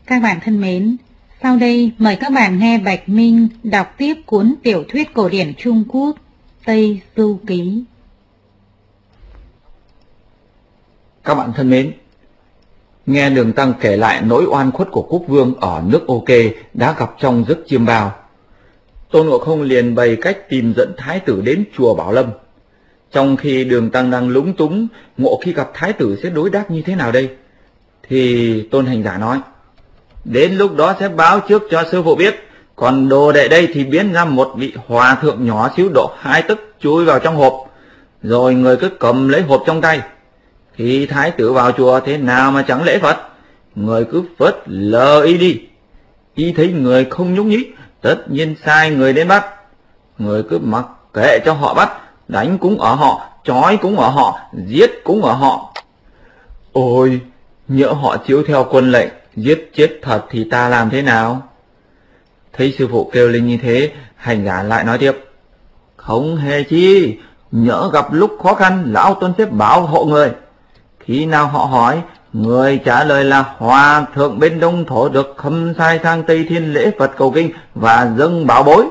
Các bạn thân mến, sau đây mời các bạn nghe Bạch Minh đọc tiếp cuốn tiểu thuyết cổ điển Trung Quốc Tây Du Ký. Các bạn thân mến, nghe Đường Tăng kể lại nỗi oan khuất của quốc vương ở nước OK đã gặp trong giấc chiêm bao, Tôn Ngộ Không liền bày cách tìm dẫn thái tử đến chùa Bảo Lâm. Trong khi Đường Tăng đang lúng túng ngộ khi gặp thái tử sẽ đối đáp như thế nào đây, thì Tôn Hành Giả nói: đến lúc đó sẽ báo trước cho sư phụ biết, còn đồ đệ đây thì biến ra một vị hòa thượng nhỏ xíu độ 2 tấc chui vào trong hộp, rồi người cứ cầm lấy hộp trong tay. Khi thái tử vào chùa thế nào mà chẳng lễ Phật, người cứ phớt lờ y đi. Y thấy người không nhúc nhích, tất nhiên sai người đến bắt. Người cứ mặc kệ cho họ bắt, đánh cũng ở họ, trói cũng ở họ, giết cũng ở họ. Ôi, nhỡ họ chiếu theo quân lệnh giết chết thật thì ta làm thế nào? Thấy sư phụ kêu lên như thế, Hành Giả lại nói tiếp: không hề chi, nhỡ gặp lúc khó khăn, lão Tôn sẽ bảo hộ người. Khi nào họ hỏi, người trả lời là hòa thượng bên Đông Thổ được khâm sai sang Tây Thiên lễ Phật cầu kinh và dâng bảo bối.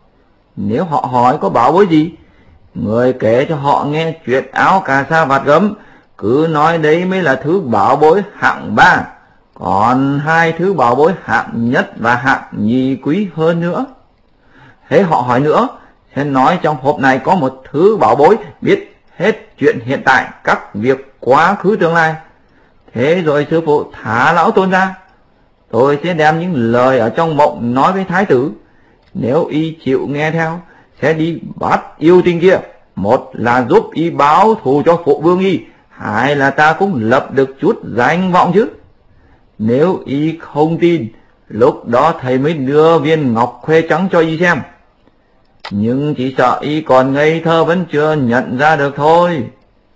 Nếu họ hỏi có bảo bối gì, người kể cho họ nghe chuyện áo cà sa vạt gấm, cứ nói đấy mới là thứ bảo bối hạng 3, còn 2 thứ bảo bối hạng nhất và hạng nhì quý hơn nữa. Thế họ hỏi nữa, sẽ nói trong hộp này có một thứ bảo bối biết hết chuyện hiện tại, các việc quá khứ tương lai. Thế rồi sư phụ thả lão Tôn ra, tôi sẽ đem những lời ở trong mộng nói với thái tử. Nếu y chịu nghe theo, sẽ đi bắt yêu tinh kia, một là giúp y báo thù cho phụ vương y, hai là ta cũng lập được chút danh vọng chứ. Nếu y không tin, lúc đó thầy mới đưa viên ngọc khuê trắng cho y xem. Nhưng chỉ sợ y còn ngây thơ vẫn chưa nhận ra được thôi.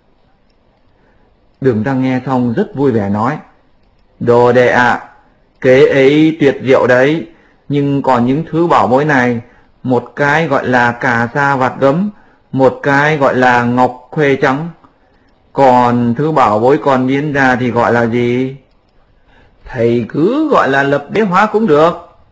Đường Tăng nghe xong rất vui vẻ nói: đồ đệ ạ, kế ấy tuyệt diệu đấy, nhưng còn những thứ bảo bối này, một cái gọi là cà sa vạt gấm, một cái gọi là ngọc khuê trắng, còn thứ bảo bối còn biến ra thì gọi là gì? Thầy cứ gọi là lập đế hóa cũng được.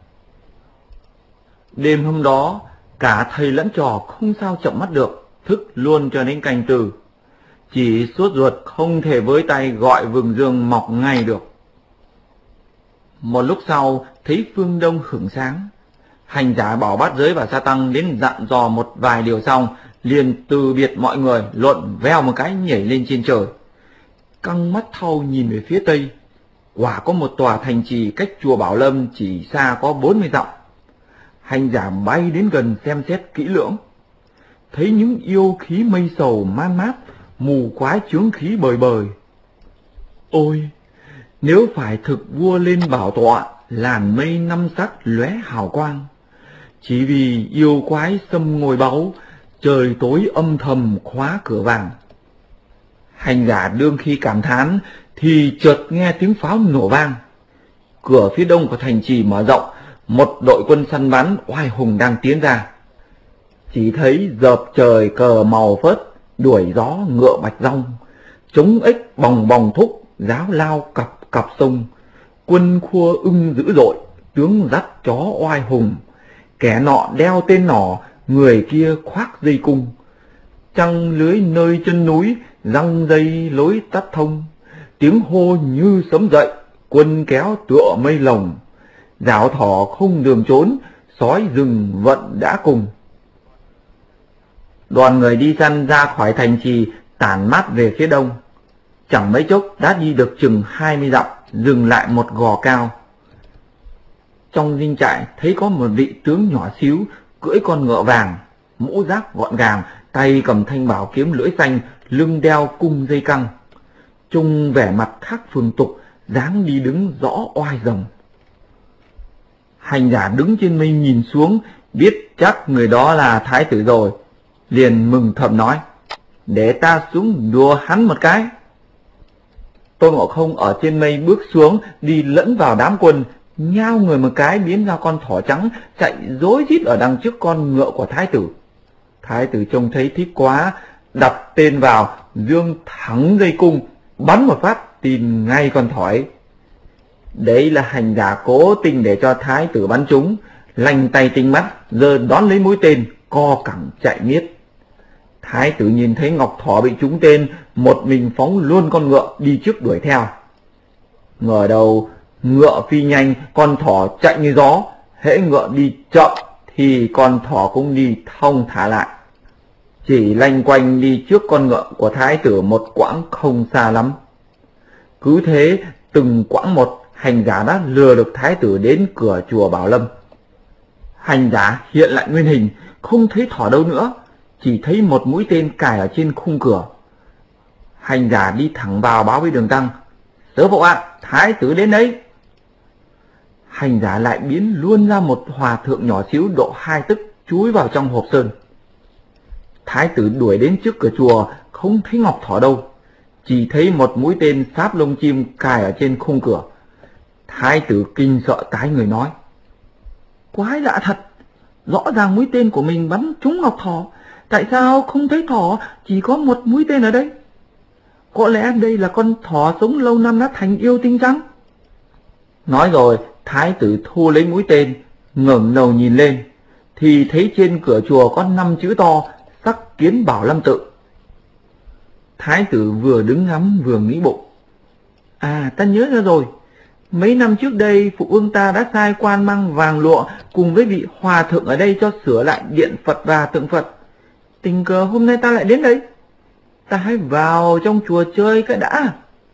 Đêm hôm đó, cả thầy lẫn trò không sao chậm mắt được, thức luôn cho đến canh từ. Chỉ sốt ruột không thể với tay gọi vừng dương mọc ngay được. Một lúc sau thấy phương đông hửng sáng, Hành Giả bảo Bát Giới và Sa Tăng đến dặn dò một vài điều xong, liền từ biệt mọi người, lộn veo một cái nhảy lên trên trời. Căng mắt thau nhìn về phía tây, quả có một tòa thành trì cách chùa Bảo Lâm chỉ xa có 40 dặm. Hành Giả bay đến gần xem xét kỹ lưỡng, thấy những yêu khí mây sầu man mát, mù quái chướng khí bời bời. Ôi, nếu phải thực vua lên bảo tọa, làn mây 5 sắc lóe hào quang, chỉ vì yêu quái xâm ngồi báu, trời tối âm thầm khóa cửa vàng. Hành Giả đương khi cảm thán thì chợt nghe tiếng pháo nổ vang. Cửa phía đông của thành trì mở rộng, một đội quân săn bắn oai hùng đang tiến ra. Chỉ thấy dợp trời cờ màu phớt, đuổi gió ngựa bạch rong, trống ếch bòng bòng thúc, giáo lao cặp cặp sông, quân khua ưng dữ dội, tướng dắt chó oai hùng. Kẻ nọ đeo tên nỏ, người kia khoác dây cung, trăng lưới nơi chân núi, răng dây lối tắt thông. Tiếng hô như sấm dậy, quân kéo tựa mây lồng, dạo thỏ không đường trốn, sói rừng vận đã cùng. Đoàn người đi săn ra khỏi thành trì, tản mát về phía đông. Chẳng mấy chốc đã đi được chừng 20 dặm, dừng lại một gò cao. Trong dinh trại thấy có một vị tướng nhỏ xíu, cưỡi con ngựa vàng, mũ giáp gọn gàng, tay cầm thanh bảo kiếm lưỡi xanh, lưng đeo cung dây căng. Trông vẻ mặt khác phường tục, dáng đi đứng rõ oai rồng. Hành Giả đứng trên mây nhìn xuống, biết chắc người đó là thái tử rồi, liền mừng thầm nói: để ta xuống đùa hắn một cái. Tôn Ngộ Không ở trên mây bước xuống, đi lẫn vào đám quân, nhao người một cái biến ra con thỏ trắng, chạy rối rít ở đằng trước con ngựa của thái tử. Thái tử trông thấy thích quá, đặt tên vào, dương thẳng dây cung, bắn một phát tìm ngay con thỏ ấy. Đấy là hành giả cố tình để cho thái tử bắn trúng, lanh tay tinh mắt, giờ đón lấy mũi tên, co cẳng chạy miết. Thái tử nhìn thấy Ngọc Thỏ bị trúng tên, một mình phóng luôn con ngựa đi trước đuổi theo. Ngờ đâu ngựa phi nhanh, con thỏ chạy như gió, hễ ngựa đi chậm thì con thỏ cũng đi thong thả lại. Chỉ lanh quanh đi trước con ngựa của thái tử một quãng không xa lắm. Cứ thế từng quãng một, hành giả đã lừa được thái tử đến cửa chùa Bảo Lâm. Hành giả hiện lại nguyên hình, không thấy thỏ đâu nữa, chỉ thấy một mũi tên cài ở trên khung cửa. Hành giả đi thẳng vào báo với Đường Tăng: "Sư phụ ạ, thái tử đến đấy." Hành giả lại biến luôn ra một hòa thượng nhỏ xíu độ 2 tấc chúi vào trong hộp sơn. Thái tử đuổi đến trước cửa chùa, không thấy Ngọc Thỏ đâu, chỉ thấy một mũi tên sáp lông chim cài ở trên khung cửa. Thái tử kinh sợ tái người nói: "Quái lạ thật, rõ ràng mũi tên của mình bắn trúng Ngọc Thỏ, tại sao không thấy thỏ, chỉ có một mũi tên ở đây? Có lẽ đây là con thỏ sống lâu năm đã thành yêu tinh chăng?" Nói rồi, thái tử thu lấy mũi tên, ngẩng đầu nhìn lên, thì thấy trên cửa chùa có 5 chữ to: "Sắc kiến Bảo Lâm tự." Thái tử vừa đứng ngắm vừa nghĩ bụng: "À, ta nhớ ra rồi. Mấy năm trước đây, phụ vương ta đã sai quan mang vàng lụa cùng với vị hòa thượng ở đây cho sửa lại điện Phật và tượng Phật. Tình cờ hôm nay ta lại đến đây. Ta hãy vào trong chùa chơi cái đã."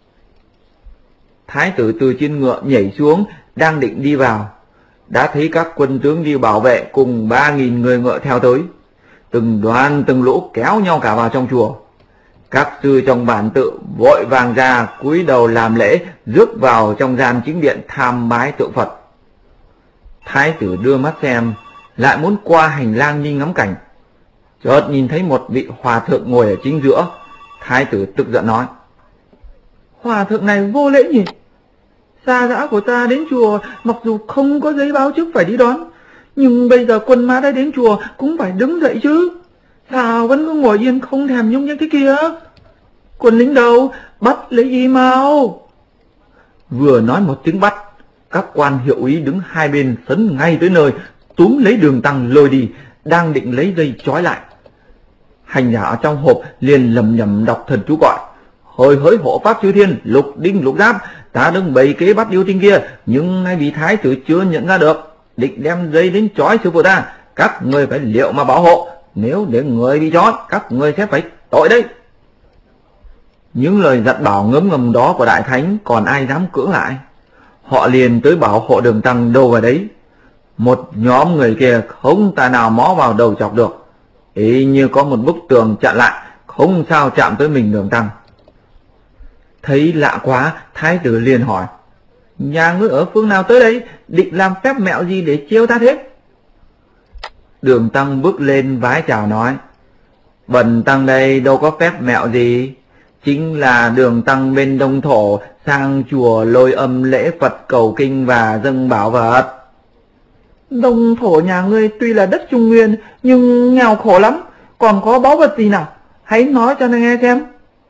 Thái tử từ trên ngựa nhảy xuống, đang định đi vào, đã thấy các quân tướng đi bảo vệ cùng 3.000 người ngựa theo tới. Từng đoàn từng lũ kéo nhau cả vào trong chùa. Các sư trong bản tự vội vàng ra cúi đầu làm lễ, rước vào trong gian chính điện tham bái tượng Phật. Thái tử đưa mắt xem, lại muốn qua hành lang đi ngắm cảnh, chợt nhìn thấy một vị hòa thượng ngồi ở chính giữa. Thái tử tức giận nói: "Hòa thượng này vô lễ nhỉ? Xa dã của ta đến chùa mặc dù không có giấy báo trước phải đi đón, nhưng bây giờ quân mã đã đến chùa cũng phải đứng dậy chứ. Sao vẫn cứ ngồi yên không thèm nhúc nhích thế kia? Quân lính đâu, bắt lấy y mau." Vừa nói một tiếng bắt, các quan hiệu úy đứng hai bên sấn ngay tới nơi, túm lấy Đường Tăng lôi đi, đang định lấy dây trói lại. Hành giả ở trong hộp liền lầm nhầm đọc thần chú gọi: "Hồi hỡi hộ pháp chư thiên, lục đinh lục giáp, ta đừng bày kế bắt yêu tinh kia, nhưng nay vị thái tử chưa nhận ra được, định đem dây đến trói sư phụ ta. Các người phải liệu mà bảo hộ, nếu để người bị trói, các người sẽ phải tội đấy." Những lời dặn bảo ngấm ngầm đó của Đại Thánh còn ai dám cưỡng lại. Họ liền tới bảo hộ Đường Tăng đâu vào đấy. Một nhóm người kia không tài nào mó vào đầu chọc được, y như có một bức tường chặn lại, không sao chạm tới mình Đường Tăng. Thấy lạ quá, thái tử liền hỏi: "Nhà ngươi ở phương nào tới đây, định làm phép mẹo gì để trêu ta thế?" Đường Tăng bước lên vái chào nói: "Bần tăng đây đâu có phép mẹo gì, chính là Đường Tăng bên Đông Thổ sang chùa Lôi Âm lễ Phật cầu kinh và dâng bảo vật." "Đông Thổ nhà ngươi tuy là đất Trung Nguyên nhưng nghèo khổ lắm, còn có báu vật gì nào? Hãy nói cho nghe xem."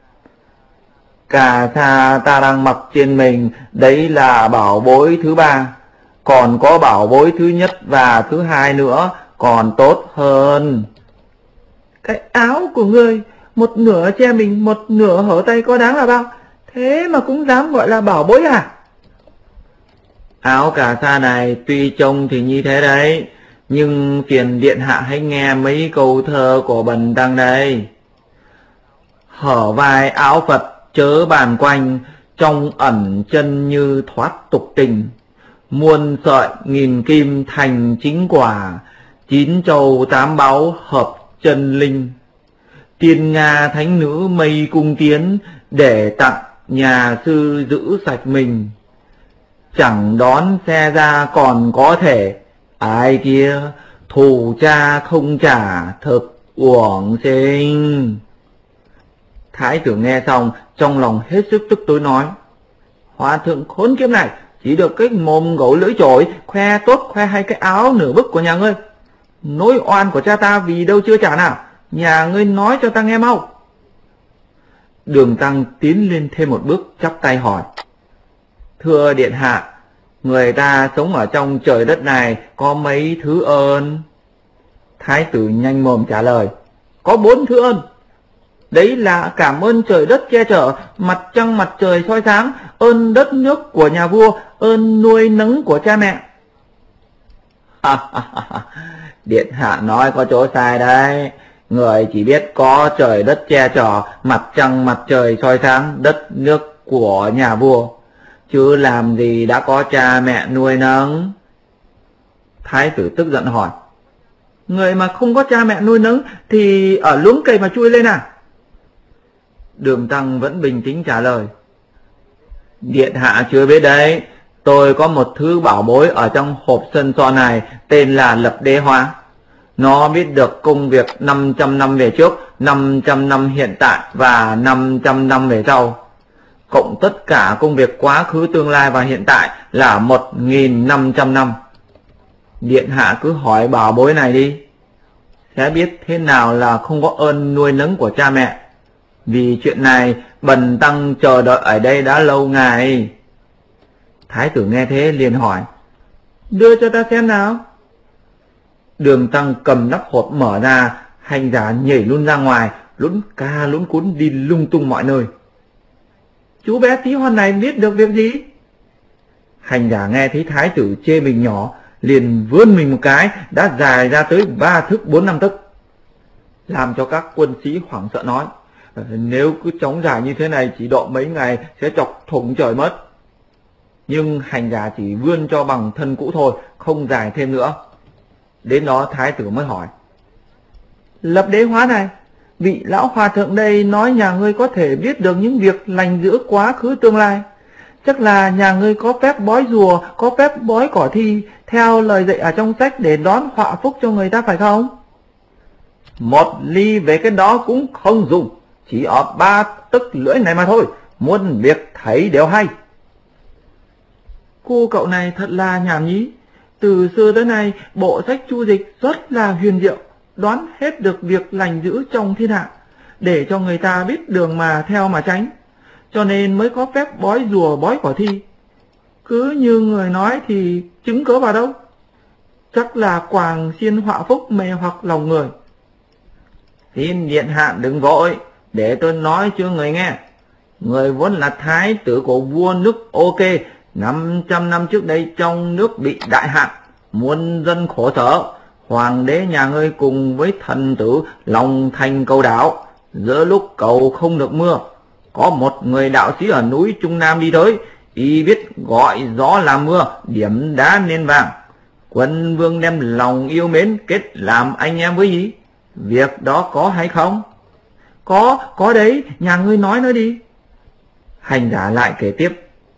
"Cà sa ta đang mặc trên mình, đấy là bảo bối thứ 3. Còn có bảo bối thứ nhất và thứ 2 nữa, còn tốt hơn." "Cái áo của ngươi, một nửa che mình, một nửa hở tay có đáng là bao? Thế mà cũng dám gọi là bảo bối à?" "Áo cà sa này tuy trông thì như thế đấy, nhưng phiền điện hạ hãy nghe mấy câu thơ của bần tăng đây: Hở vai áo Phật chớ bàn quanh, trong ẩn chân như thoát tục tình. Muôn sợi nghìn kim thành chính quả, 9 châu 8 báu hợp chân linh. Tiên Nga thánh nữ mây cung tiến, để tặng nhà sư giữ sạch mình. Chẳng đón xe ra còn có thể, ai kia thù cha không trả thực uổng sinh." Thái tử nghe xong trong lòng hết sức tức tối nói: "Hòa thượng khốn kiếp này, chỉ được cái mồm gấu lưỡi chổi, khoe tốt khoe hay cái áo nửa bức của nhà ngươi. Nỗi oan của cha ta vì đâu chưa trả nào, nhà ngươi nói cho ta nghe mau." Đường Tăng tiến lên thêm một bước, chắp tay hỏi: "Thưa điện hạ, Người ta sống ở trong trời đất này có mấy thứ ơn? Thái tử nhanh mồm trả lời, có 4 thứ ơn. Đấy là cảm ơn trời đất che chở, mặt trăng mặt trời soi sáng, ơn đất nước của nhà vua, ơn nuôi nấng của cha mẹ. Điện hạ nói có chỗ sai đấy. Người chỉ biết có trời đất che chở, mặt trăng mặt trời soi sáng, đất nước của nhà vua, chứ làm gì đã có cha mẹ nuôi nấng. Thái tử tức giận hỏi, người mà không có cha mẹ nuôi nấng thì ở luống cây mà chui lên à? Đường Tăng vẫn bình tĩnh trả lời, điện hạ chưa biết đấy, tôi có một thứ bảo bối ở trong hộp sân son này tên là lập đế hóa. Nó biết được công việc 500 năm về trước, 500 năm hiện tại và 500 năm về sau. Cộng tất cả công việc quá khứ, tương lai và hiện tại là 1.500 năm. Điện hạ cứ hỏi bảo bối này đi, sẽ biết thế nào là không có ơn nuôi nấng của cha mẹ. Vì chuyện này bần tăng chờ đợi ở đây đã lâu ngày. Thái tử nghe thế liền hỏi, đưa cho ta xem nào. Đường Tăng cầm nắp hộp mở ra, hành giả nhảy luôn ra ngoài, lũn ca lũn cún đi lung tung mọi nơi. Chú bé tí hon này biết được việc gì? Hành giả nghe thấy thái tử chê mình nhỏ, liền vươn mình một cái đã dài ra tới 3 thước 4 5 tấc, làm cho các quân sĩ hoảng sợ nói, nếu cứ chóng dài như thế này chỉ độ mấy ngày sẽ chọc thủng trời mất. Nhưng hành giả chỉ vươn cho bằng thân cũ thôi, không dài thêm nữa. Đến đó thái tử mới hỏi, lập đế hóa này, vị lão hòa thượng đây nói nhà ngươi có thể biết được những việc lành dữ quá khứ tương lai. Chắc là nhà ngươi có phép bói rùa, có phép bói cỏ thi, theo lời dạy ở trong sách để đón họa phúc cho người ta phải không? Một ly về cái đó cũng không dùng, chỉ ở 3 tấc lưỡi này mà thôi, muôn việc thấy đều hay. Cô cậu này thật là nhảm nhí. Từ xưa tới nay, bộ sách Chu Dịch rất là huyền diệu, đoán hết được việc lành dữ trong thiên hạ, để cho người ta biết đường mà theo mà tránh. Cho nên mới có phép bói rùa bói cỏ thi. Cứ như người nói thì chứng cớ vào đâu? Chắc là quàng xiên họa phúc mê hoặc lòng người. Xin điện hạ đừng vội, để tôi nói cho người nghe. Người vốn là thái tử của vua nước OK. 500 năm trước đây trong nước bị đại hạn, muôn dân khổ sở. Hoàng đế nhà ngươi cùng với thần tử lòng thành cầu đảo. Giữa lúc cầu không được mưa, có một người đạo sĩ ở núi Trung Nam đi tới, y biết gọi gió làm mưa, điểm đá nên vàng. Quân vương đem lòng yêu mến kết làm anh em với y. Việc đó có hay không? Có đấy, nhà ngươi nói đi. Hành giả lại kể tiếp,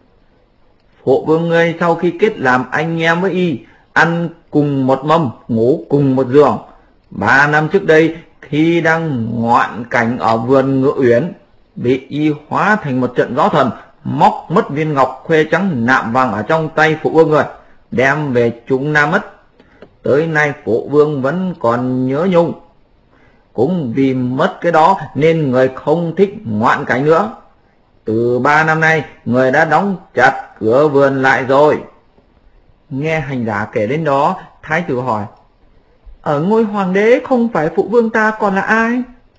phụ vương ngươi sau khi kết làm anh em với y, ăn cùng một mâm, ngủ cùng một giường. 3 năm trước đây, khi đang ngoạn cảnh ở vườn Ngự Uyển, bị y hóa thành một trận gió thần, móc mất viên ngọc khuê trắng nạm vàng ở trong tay phụ vương người, đem về Trung Nam mất. Tới nay phụ vương vẫn còn nhớ nhung. Cũng vì mất cái đó nên người không thích ngoạn cảnh nữa. Từ 3 năm nay, người đã đóng chặt cửa vườn lại rồi. Nghe hành giả kể đến đó, thái tử hỏi, ở ngôi hoàng đế không phải phụ vương ta còn là ai?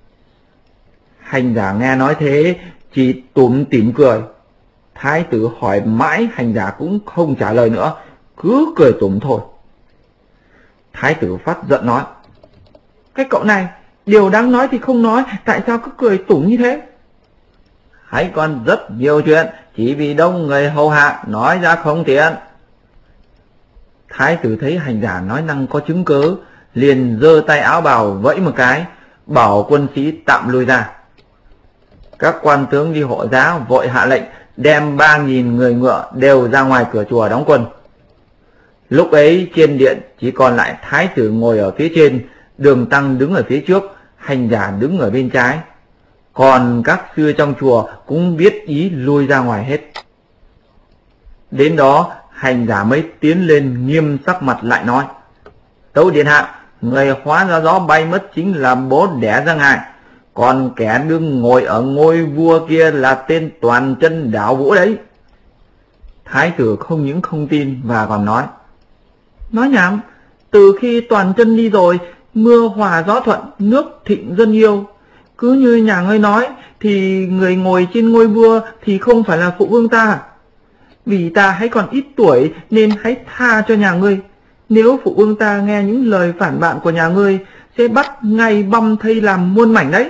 Hành giả nghe nói thế, chỉ tủm tỉm cười. Thái tử hỏi mãi hành giả cũng không trả lời nữa, cứ cười tủm thôi. Thái tử phát giận nói, cái cậu này, điều đáng nói thì không nói, tại sao cứ cười tủm như thế? Hãy còn rất nhiều chuyện, chỉ vì đông người hầu hạ nói ra không tiện. Thái tử thấy hành giả nói năng có chứng cớ, liền giơ tay áo bào vẫy một cái, bảo quân sĩ tạm lui ra. Các quan tướng đi hộ giá vội hạ lệnh đem 3.000 người ngựa đều ra ngoài cửa chùa đóng quân. Lúc ấy trên điện chỉ còn lại thái tử ngồi ở phía trên, Đường Tăng đứng ở phía trước, hành giả đứng ở bên trái. Còn các sư trong chùa cũng biết ý lui ra ngoài hết. Đến đó hành giả mới tiến lên nghiêm sắc mặt lại nói, tấu điện hạ, người hóa ra gió bay mất chính là bố đẻ ra ngài, còn kẻ đương ngồi ở ngôi vua kia là tên Toàn Chân Đảo Vũ đấy. Thái tử không những không tin và còn nói nhảm, từ khi toàn chân đi rồi, mưa hòa gió thuận, nước thịnh dân yêu. Cứ như nhà ngươi nói thì người ngồi trên ngôi vua thì không phải là phụ vương ta. Vì ta hãy còn ít tuổi nên hãy tha cho nhà ngươi. Nếu phụ vương ta nghe những lời phản bạn của nhà ngươi, sẽ bắt ngay băm thây làm muôn mảnh đấy.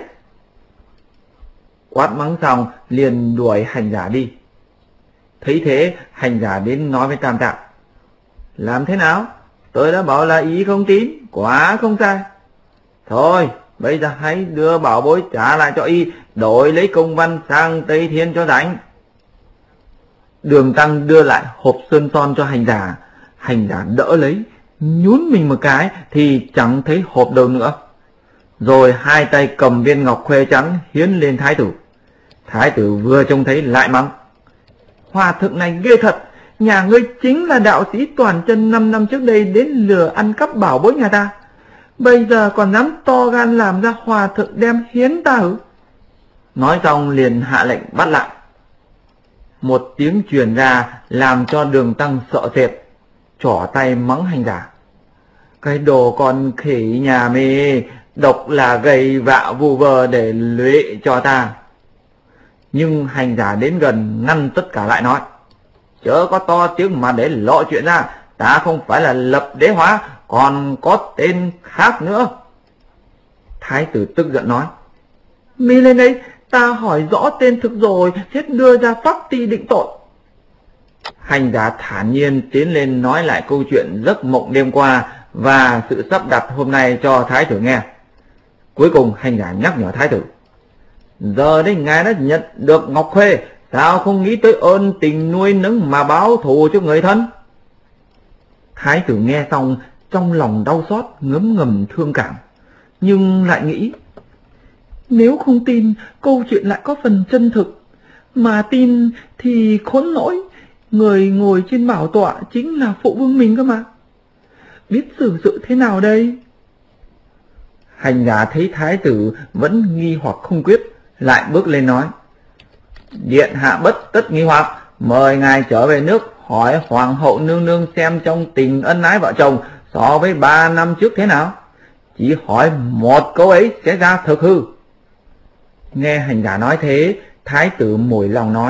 Quát mắng xong liền đuổi hành giả đi. Thấy thế, hành giả đến nói với Tam Tạng: làm thế nào? Tôi đã bảo là ý không tín, quá không sai. Thôi, bây giờ hãy đưa bảo bối trả lại cho y, đổi lấy công văn sang Tây Thiên cho rảnh. Đường Tăng đưa lại hộp sơn son cho hành giả đỡ lấy, nhún mình một cái thì chẳng thấy hộp đâu nữa. Rồi hai tay cầm viên ngọc khuê trắng hiến lên thái tử. Thái tử vừa trông thấy lại mắng: hòa thượng này ghê thật, nhà ngươi chính là đạo sĩ toàn chân 5 năm trước đây đến lừa ăn cắp bảo bối nhà ta, bây giờ còn dám to gan làm ra hòa thượng đem hiến ta ư? Nói xong liền hạ lệnh bắt lại. Một tiếng truyền ra làm cho Đường Tăng sợ sệt, trỏ tay mắng hành giả: cái đồ con khỉ nhà mê, độc là gây vạ vu vơ để lụy cho ta. Nhưng hành giả đến gần ngăn tất cả lại, nói: chớ có to tiếng mà để lộ chuyện ra, ta không phải là Lập Đế Hóa, còn có tên khác nữa. Thái tử tức giận nói: mi lên đây, ta hỏi rõ tên thực rồi sẽ đưa ra pháp ti định tội. Hành giả thản nhiên tiến lên nói lại câu chuyện giấc mộng đêm qua và sự sắp đặt hôm nay cho thái tử nghe. Cuối cùng hành giả nhắc nhở thái tử: giờ đây ngài đã nhận được ngọc khuê, sao không nghĩ tới ơn tình nuôi nấng mà báo thù cho người thân? Thái tử nghe xong trong lòng đau xót, ngấm ngầm thương cảm, nhưng lại nghĩ: nếu không tin câu chuyện lại có phần chân thực, mà tin thì khốn nỗi, người ngồi trên bảo tọa chính là phụ vương mình cơ mà, biết xử sự thế nào đây? Hành giả thấy thái tử vẫn nghi hoặc không quyết, lại bước lên nói: điện hạ bất tất nghi hoặc, mời ngài trở về nước hỏi hoàng hậu nương nương xem trong tình ân ái vợ chồng so với 3 năm trước thế nào. Chỉ hỏi một câu ấy sẽ ra thực hư. Nghe hành giả nói thế, thái tử mủi lòng nói: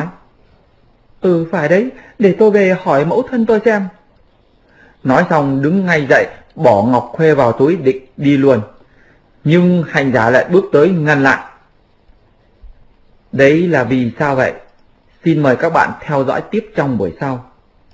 phải đấy, để tôi về hỏi mẫu thân tôi xem. Nói xong đứng ngay dậy, bỏ ngọc khuê vào túi định đi luôn. Nhưng hành giả lại bước tới ngăn lại. Đấy là vì sao vậy? Xin mời các bạn theo dõi tiếp trong buổi sau.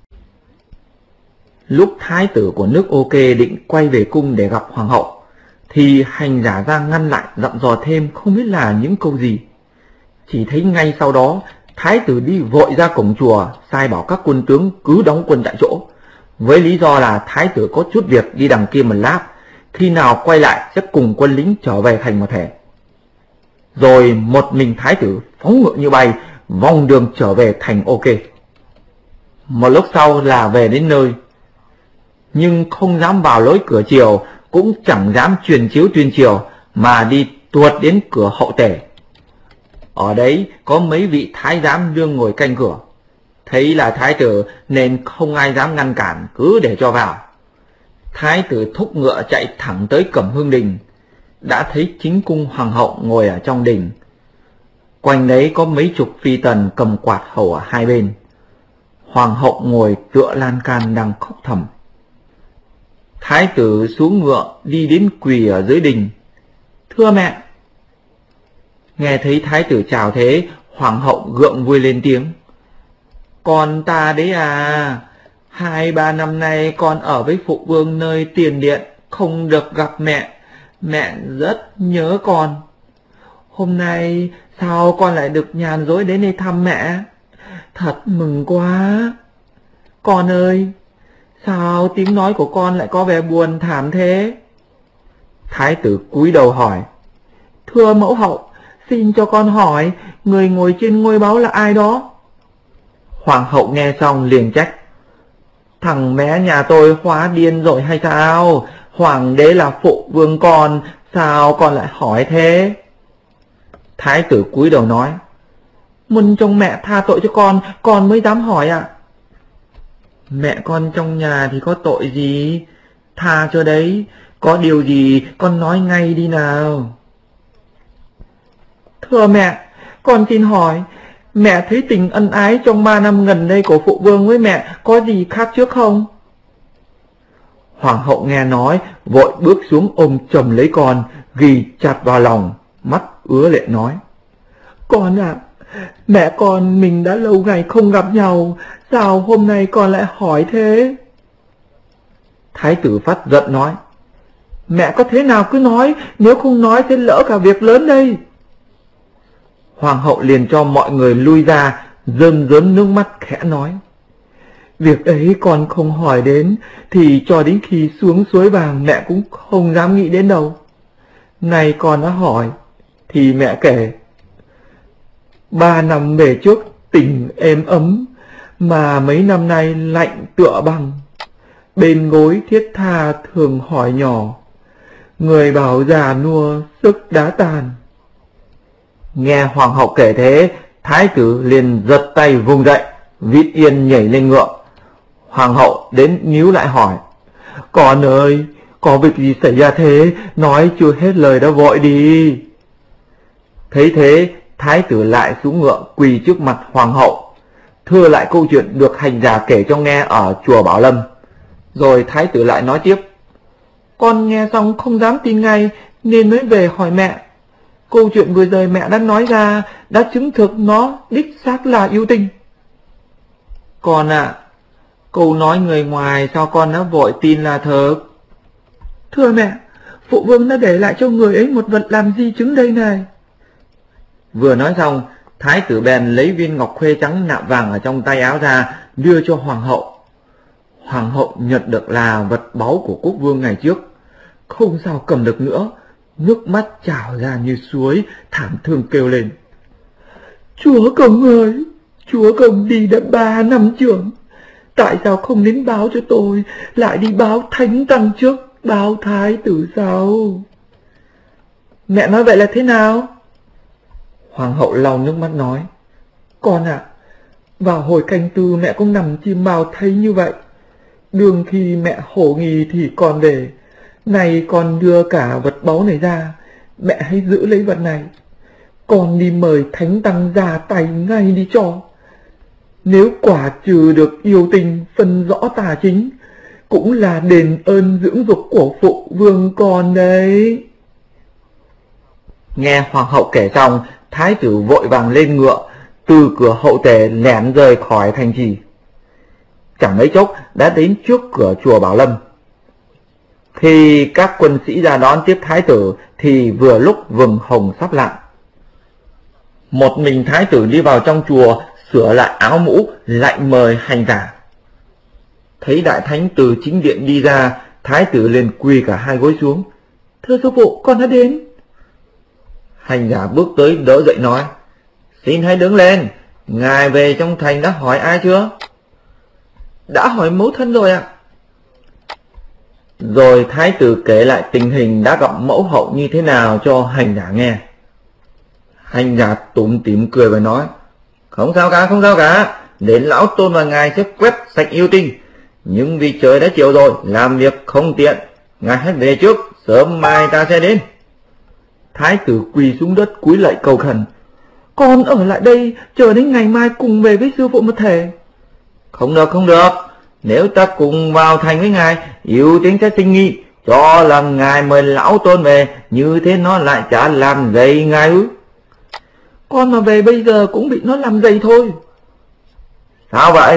Lúc thái tử của nước OK định quay về cung để gặp hoàng hậu, thì hành giả ra ngăn lại, dặn dò thêm không biết là những câu gì. Chỉ thấy ngay sau đó thái tử đi vội ra cổng chùa, sai bảo các quân tướng cứ đóng quân tại chỗ, với lý do là thái tử có chút việc đi đằng kia một lát, khi nào quay lại sẽ cùng quân lính trở về thành một thể. Rồi một mình thái tử phóng ngựa như bay, vòng đường trở về thành OK. Một lúc sau là về đến nơi, nhưng không dám vào lối cửa triều, cũng chẳng dám truyền chiếu tuyên triều, mà đi tuột đến cửa hậu tể. Ở đấy có mấy vị thái giám đương ngồi canh cửa, thấy là thái tử nên không ai dám ngăn cản, cứ để cho vào. Thái tử thúc ngựa chạy thẳng tới Cẩm Hương Đình, đã thấy chính cung hoàng hậu ngồi ở trong đình. Quanh đấy có mấy chục phi tần cầm quạt hầu ở hai bên. Hoàng hậu ngồi tựa lan can đang khóc thầm. Thái tử xuống ngựa đi đến quỳ ở dưới đình: thưa mẹ. Nghe thấy thái tử chào thế, hoàng hậu gượng vui lên tiếng: con ta đấy à, 2-3 năm nay con ở với phụ vương nơi tiền điện, không được gặp mẹ, mẹ rất nhớ con. Hôm nay sao con lại được nhàn rỗi đến đây thăm mẹ, thật mừng quá. Con ơi, sao tiếng nói của con lại có vẻ buồn thảm thế? Thái tử cúi đầu hỏi: thưa mẫu hậu, xin cho con hỏi, người ngồi trên ngôi báu là ai đó? Hoàng hậu nghe xong liền trách: thằng bé nhà tôi hóa điên rồi hay sao? Hoàng đế là phụ vương con, sao con lại hỏi thế? Thái tử cúi đầu nói: muốn trông mẹ tha tội cho con mới dám hỏi ạ. Mẹ con trong nhà thì có tội gì, tha cho đấy, có điều gì con nói ngay đi nào. Thưa mẹ, con xin hỏi, mẹ thấy tình ân ái trong 3 năm gần đây của phụ vương với mẹ có gì khác trước không? Hoàng hậu nghe nói, vội bước xuống ôm chầm lấy con, ghi chặt vào lòng, mắt ứa lệ nói. Con ạ, mẹ con mình đã lâu ngày không gặp nhau, sao hôm nay con lại hỏi thế? Thái tử phát giận nói. Mẹ có thế nào cứ nói, nếu không nói sẽ lỡ cả việc lớn đây. Hoàng hậu liền cho mọi người lui ra, rơm rớm nước mắt khẽ nói. Việc ấy con không hỏi đến, thì cho đến khi xuống suối vàng mẹ cũng không dám nghĩ đến đâu. Nay con đã hỏi, thì mẹ kể. 3 năm về trước tình êm ấm, mà mấy năm nay lạnh tựa băng. Bên gối thiết tha thường hỏi nhỏ, người bảo già nua sức đá tàn. Nghe hoàng hậu kể thế, thái tử liền giật tay vùng dậy, vít yên nhảy lên ngựa. Hoàng hậu đến níu lại hỏi, con ơi, có việc gì xảy ra thế, nói chưa hết lời đã vội đi. Thấy thế, thái tử lại xuống ngựa quỳ trước mặt hoàng hậu, thưa lại câu chuyện được hành giả kể cho nghe ở chùa Bảo Lâm. Rồi thái tử lại nói tiếp, con nghe xong không dám tin ngay nên mới về hỏi mẹ. Câu chuyện vừa rồi mẹ đã nói ra đã chứng thực nó đích xác là yêu tình. Con ạ, câu nói người ngoài sao con đã vội tin là thật? Thưa mẹ, phụ vương đã để lại cho người ấy một vật làm di chứng đây này. Vừa nói xong, thái tử bèn lấy viên ngọc khuê trắng nạm vàng ở trong tay áo ra, đưa cho hoàng hậu. Hoàng hậu nhận được là vật báu của quốc vương ngày trước, không sao cầm được nữa, nước mắt trào ra như suối, thảm thương kêu lên. Chúa công ơi, chúa công đi đã 3 năm trưởng, tại sao không đến báo cho tôi, lại đi báo thánh tăng trước, báo thái tử sau? Mẹ nói vậy là thế nào? Hoàng hậu lau nước mắt nói, con ạ, vào hồi canh tư mẹ cũng nằm chim bao thấy như vậy. Đương khi mẹ hổ nghi thì con về, này con đưa cả vật báu này ra, mẹ hãy giữ lấy vật này. Con đi mời thánh tăng ra tay ngay đi cho. Nếu quả trừ được yêu tình phân rõ tà chính, cũng là đền ơn dưỡng dục của phụ vương con đấy. Nghe hoàng hậu kể xong, thái tử vội vàng lên ngựa, từ cửa hậu tề lẻn rời khỏi thành trì. Chẳng mấy chốc đã đến trước cửa chùa Bảo Lâm. Khi các quân sĩ ra đón tiếp thái tử thì vừa lúc vầng hồng sắp lặn. Một mình thái tử đi vào trong chùa, sửa lại áo mũ, lại mời hành giả. Thấy đại thánh từ chính điện đi ra, thái tử liền quỳ cả 2 gối xuống. Thưa sư phụ, con đã đến. Hành giả bước tới đỡ dậy nói, xin hãy đứng lên, ngài về trong thành đã hỏi ai chưa? Đã hỏi mẫu thân rồi ạ. Rồi thái tử kể lại tình hình đã gặp mẫu hậu như thế nào cho hành giả nghe. Hành giả tủm tỉm cười và nói, không sao cả, không sao cả, đến lão tôn và ngài sẽ quét sạch yêu tinh. Nhưng vì trời đã chiều rồi, làm việc không tiện, ngài hãy về trước, sớm mai ta sẽ đến. Thái tử quỳ xuống đất cúi lạy cầu khẩn, con ở lại đây chờ đến ngày mai cùng về với sư phụ một thể. Không được, không được, nếu ta cùng vào thành với ngài, yêu tính sẽ sinh nghi, cho là ngài mời lão tôn về, như thế nó lại chả làm dậy ngài ư? Con mà về bây giờ cũng bị nó làm dậy thôi. Sao vậy?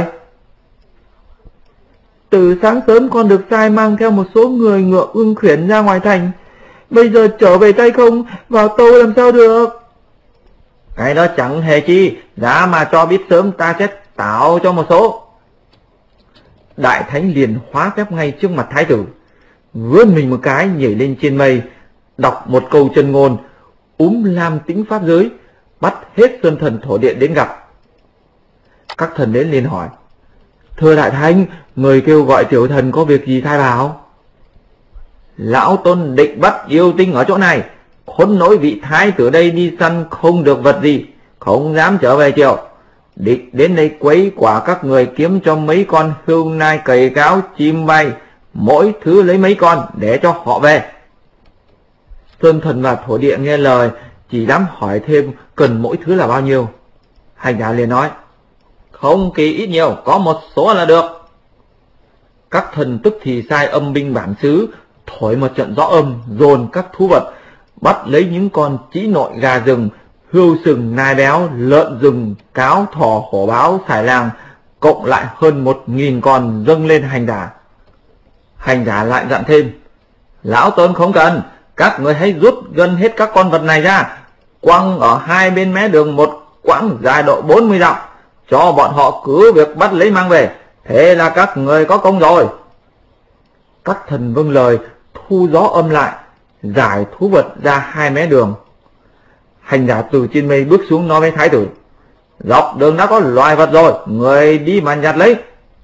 Từ sáng sớm con được sai mang theo một số người ngựa ưng khuyển ra ngoài thành, bây giờ trở về tay không, vào tâu làm sao được? Cái đó chẳng hề chi, giá mà cho biết sớm ta sẽ tạo cho một số. Đại thánh liền hóa phép ngay trước mặt thái tử, vươn mình một cái nhảy lên trên mây, đọc một câu chân ngôn, lam tĩnh pháp giới, bắt hết sơn thần thổ địa đến gặp. Các thần đến liền hỏi, thưa đại thánh, người kêu gọi tiểu thần có việc gì thay bảo? Lão tôn định bắt yêu tinh ở chỗ này, khốn nỗi vị thái tử đây đi săn không được vật gì, không dám trở về chiều. Định đến đây quấy quả các người kiếm cho mấy con hươu nai cầy cáo chim bay, mỗi thứ lấy mấy con để cho họ về. Sơn Thần và Thổ Địa nghe lời, chỉ dám hỏi thêm cần mỗi thứ là bao nhiêu. Hành giả liền nói, không kỳ ít nhiều, có một số là được. Các thần tức thì sai âm binh bản xứ, thổi một trận gió âm, dồn các thú vật, bắt lấy những con trĩ nội gà rừng, hươu sừng, nai béo, lợn rừng, cáo, thỏ, hổ báo, xài lang, cộng lại hơn 1000 con dâng lên hành giả. Hành giả lại dặn thêm, lão tôn không cần, các người hãy rút gân hết các con vật này ra, quăng ở hai bên mé đường một quãng dài độ 40 dặm, cho bọn họ cứ việc bắt lấy mang về, thế là các người có công rồi. Các thần vâng lời, thu gió âm lại, giải thú vật ra hai mé đường. Hành giả từ trên mây bước xuống nói với thái tử, dọc đường đã có loài vật rồi, người đi mà nhặt lấy.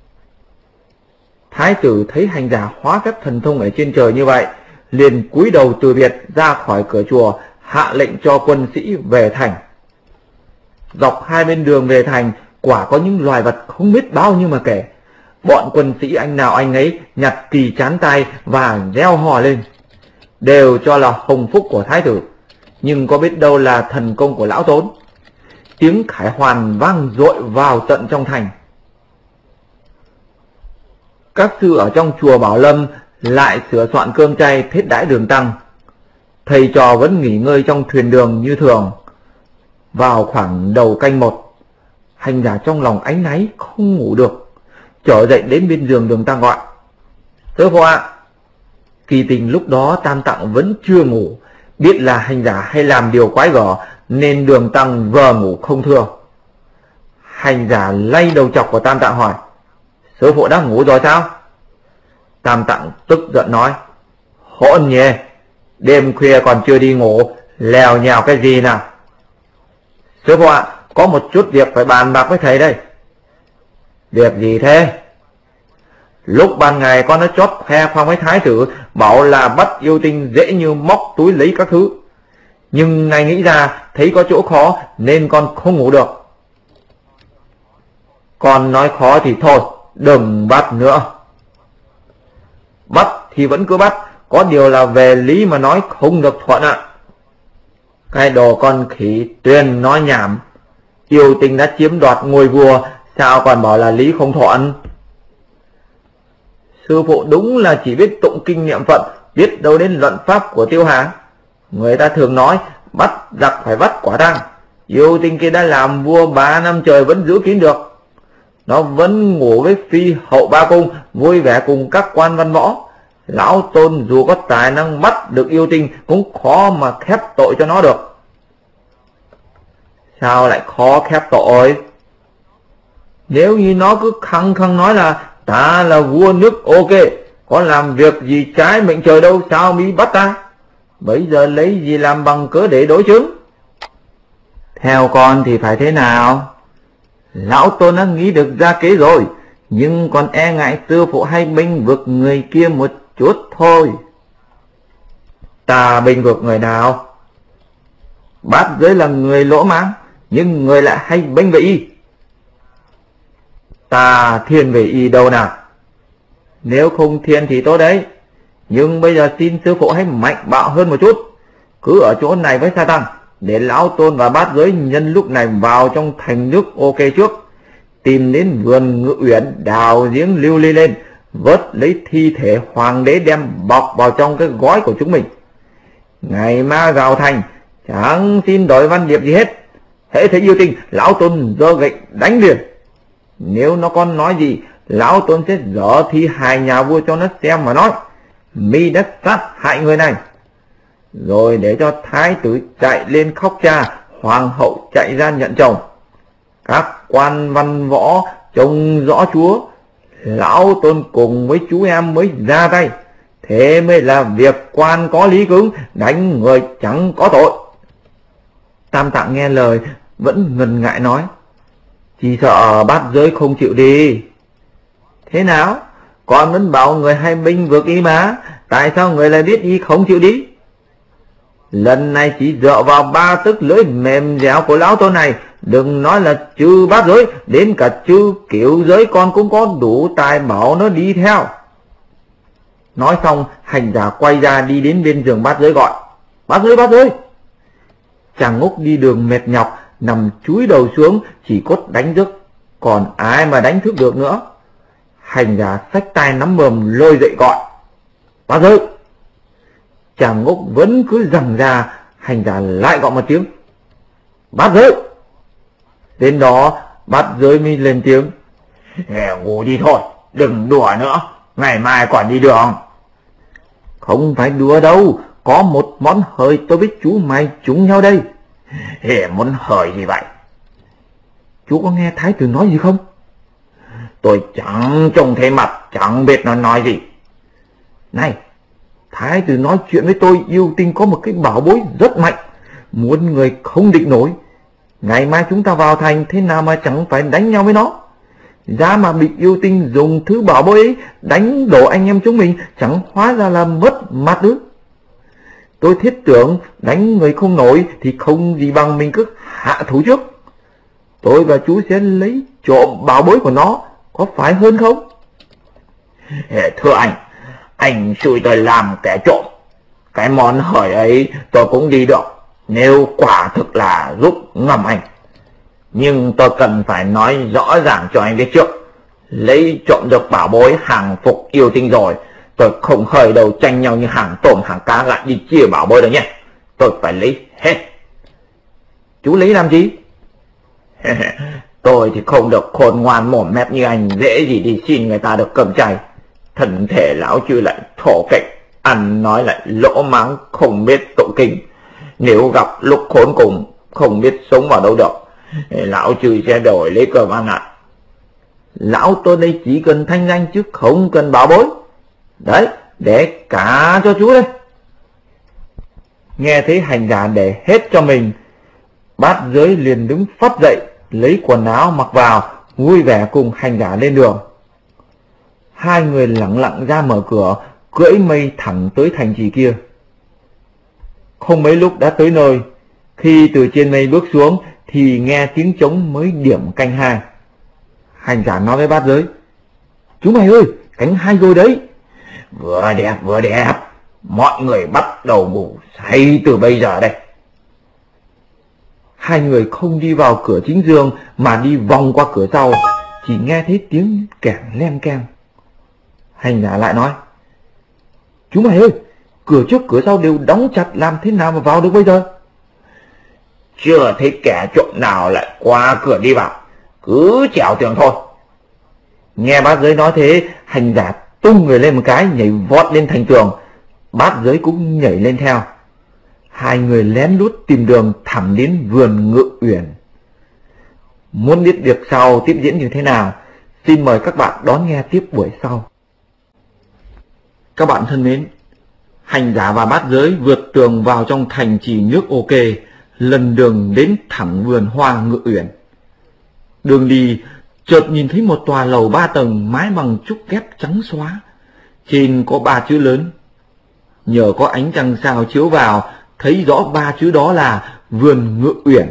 Thái tử thấy hành giả hóa phép thần thông ở trên trời như vậy, liền cúi đầu từ biệt ra khỏi cửa chùa, hạ lệnh cho quân sĩ về thành. Dọc hai bên đường về thành, quả có những loài vật không biết bao nhiêu mà kể. Bọn quân sĩ anh nào anh ấy nhặt kỳ chán tay và reo hò lên, đều cho là hồng phúc của thái tử, nhưng có biết đâu là thần công của lão tốn. Tiếng khải hoàn vang dội vào tận trong thành. Các sư ở trong chùa Bảo Lâm lại sửa soạn cơm chay thiết đãi Đường Tăng. Thầy trò vẫn nghỉ ngơi trong thuyền đường như thường. Vào khoảng đầu canh 1, hành giả trong lòng áy náy không ngủ được, trở dậy đến bên giường Đường Tăng gọi, sư phụ ạ. Kỳ tình lúc đó Tam Tạng vẫn chưa ngủ, biết là hành giả hay làm điều quái gở nên Đường Tăng vờ ngủ không thưa. Hành giả lay đầu chọc của Tam Tạng hỏi, sư phụ đã ngủ rồi sao? Tam Tạng tức giận nói, hỗn nhỉ, đêm khuya còn chưa đi ngủ, lèo nhào cái gì nào? Sư phụ ạ, có một chút việc phải bàn bạc với thầy đây. Việc gì thế? Lúc ban ngày con đã chót khoe khoang với thái tử, bảo là bắt yêu tinh dễ như móc túi lấy các thứ. Nhưng ngày nghĩ ra thấy có chỗ khó nên con không ngủ được. Con nói khó thì thôi, đừng bắt nữa. Bắt thì vẫn cứ bắt, có điều là về lý mà nói không được thuận ạ. Cái đồ con khỉ tuyên nói nhảm, yêu tinh đã chiếm đoạt ngôi vua, sao còn bảo là lý không thuận? Sư phụ đúng là chỉ biết tụng kinh niệm Phật, biết đâu đến luận pháp của Tiêu Hà. Người ta thường nói bắt giặc phải bắt quả tang, yêu tinh kia đã làm vua 3 năm trời vẫn giữ kín được. Nó vẫn ngủ với phi hậu ba cung, vui vẻ cùng các quan văn võ. Lão Tôn dù có tài năng bắt được yêu tinh cũng khó mà khép tội cho nó được. Sao lại khó khép tội? Nếu như nó cứ khăng khăng nói là ta là vua nước OK, có làm việc gì trái mệnh trời đâu, sao mới bắt ta? Bây giờ lấy gì làm bằng cớ để đối chứng? Theo con thì phải thế nào? Lão Tôn đã nghĩ được ra kế rồi, nhưng còn e ngại sư phụ hay bênh vực người kia một chút thôi. Ta bênh vực người nào? Bát Giới là người lỗ mãng, nhưng người lại hay bênh về y. Ta thiên về y đâu nào? Nếu không thiên thì tốt đấy, nhưng bây giờ xin sư phụ hãy mạnh bạo hơn một chút, cứ ở chỗ này với Sa Tăng, để Lão Tôn và Bát Giới nhân lúc này vào trong thành nước OK trước, tìm đến vườn Ngự Uyển, đào giếng lưu ly lên, vớt lấy thi thể hoàng đế đem bọc vào trong cái gói của chúng mình. Ngày ma vào thành, chẳng xin đổi văn điệp gì hết, hễ thấy yêu tinh, Lão Tôn giơ gậy đánh liền. Nếu nó còn nói gì, Lão Tôn sẽ dở thi hài nhà vua cho nó xem mà nói, mi đã sát hại người này. Rồi để cho thái tử chạy lên khóc cha, hoàng hậu chạy ra nhận chồng, các quan văn võ trông rõ chúa, Lão Tôn cùng với chú em mới ra tay, thế mới là việc quan có lý cứng, đánh người chẳng có tội. Tam Tạng nghe lời vẫn ngần ngại nói, chỉ sợ Bát Giới không chịu đi. Thế nào? Con vẫn bảo người hay bênh vực y mà, tại sao người lại biết y không chịu đi? Lần này chỉ dựa vào 3 tức lưỡi mềm dẻo của Lão Tôn này, đừng nói là trừ bát giới, đến cả trừ kiểu giới con cũng có đủ tài bảo nó đi theo. Nói xong, hành giả quay ra đi đến bên giường bát giới gọi, bát giới, bát giới. Chàng Ngốc đi đường mệt nhọc, nằm chúi đầu xuống, chỉ cốt đánh thức, còn ai mà đánh thức được nữa. Hành giả xách tay nắm mồm lôi dậy gọi, bát giới. Chàng Ngốc vẫn cứ giằng ra, hành giả lại gọi một tiếng, bát giới. Đến đó bát giới mới lên tiếng, ngủ đi thôi, đừng đùa nữa, ngày mai còn đi đường. Không phải đùa đâu, có một món hời tôi biết chú mày trúng nhau đây. Món hời gì vậy? Chú có nghe thái tử nói gì không? Tôi chẳng trông thấy mặt, chẳng biết nó nói gì. Này, thái tử nói chuyện với tôi, yêu tinh có một cái bảo bối rất mạnh, muốn người không địch nổi. Ngày mai chúng ta vào thành, thế nào mà chẳng phải đánh nhau với nó. Giá mà bị yêu tinh dùng thứ bảo bối ấy đánh đổ anh em chúng mình, chẳng hóa ra là mất mặt ư? Tôi thiết tưởng đánh người không nổi thì không gì bằng mình cứ hạ thủ trước. Tôi và chú sẽ lấy trộm bảo bối của nó, có phải hơn không? Thưa anh xui tôi làm kẻ trộm. Cái món hời ấy tôi cũng đi được, nếu quả thực là giúp ngầm anh. Nhưng tôi cần phải nói rõ ràng cho anh biết trước, lấy trộm được bảo bối hàng phục yêu tinh rồi, tôi không khởi đầu tranh nhau như hàng tôm hàng cá lại đi chia bảo bối đâu nhé. Tôi phải lấy hết. Chú lấy làm gì? Tôi thì không được khôn ngoan mồm mép như anh, dễ gì đi xin người ta được cơm chay. Thân thể lão chư lại thổ kệch, ăn nói lại lỗ máng, không biết tụng kinh. Nếu gặp lúc khốn cùng, không biết sống vào đâu được, lão chư sẽ đổi lấy cơm ăn ạ. Lão tôi đây chỉ cần thanh danh chứ không cần bảo bối. Đấy, để cả cho chú đây. Nghe thấy hành giả để hết cho mình, bát giới liền đứng phắt dậy, lấy quần áo mặc vào, vui vẻ cùng hành giả lên đường. Hai người lặng lặng ra mở cửa, cưỡi mây thẳng tới thành trì kia. Không mấy lúc đã tới nơi, khi từ trên mây bước xuống thì nghe tiếng trống mới điểm canh hai. Hành giả nói với bát giới, chú mày ơi, canh hai rồi đấy. Vừa đẹp, mọi người bắt đầu ngủ say từ bây giờ đây. Hai người không đi vào cửa chính dương mà đi vòng qua cửa sau, chỉ nghe thấy tiếng kẻng leng keng. Hành giả lại nói, chú mày ơi, cửa trước cửa sau đều đóng chặt, làm thế nào mà vào được bây giờ? Chưa thấy kẻ trộm nào lại qua cửa đi vào, cứ trèo tường thôi. Nghe bát giới nói thế, hành giả tung người lên một cái, nhảy vọt lên thành tường. Bát giới cũng nhảy lên theo. Hai người lén lút tìm đường thẳng đến vườn Ngự Uyển. Muốn biết việc sau tiếp diễn như thế nào, xin mời các bạn đón nghe tiếp buổi sau. Các bạn thân mến, hành giả và bát giới vượt tường vào trong thành trì nước OK, lần đường đến thẳng vườn hoa Ngự Uyển. Đường đi, chợt nhìn thấy một tòa lầu 3 tầng mái bằng trúc thép trắng xóa, trên có 3 chữ lớn. Nhờ có ánh trăng sao chiếu vào, thấy rõ 3 chữ đó là vườn Ngự Uyển.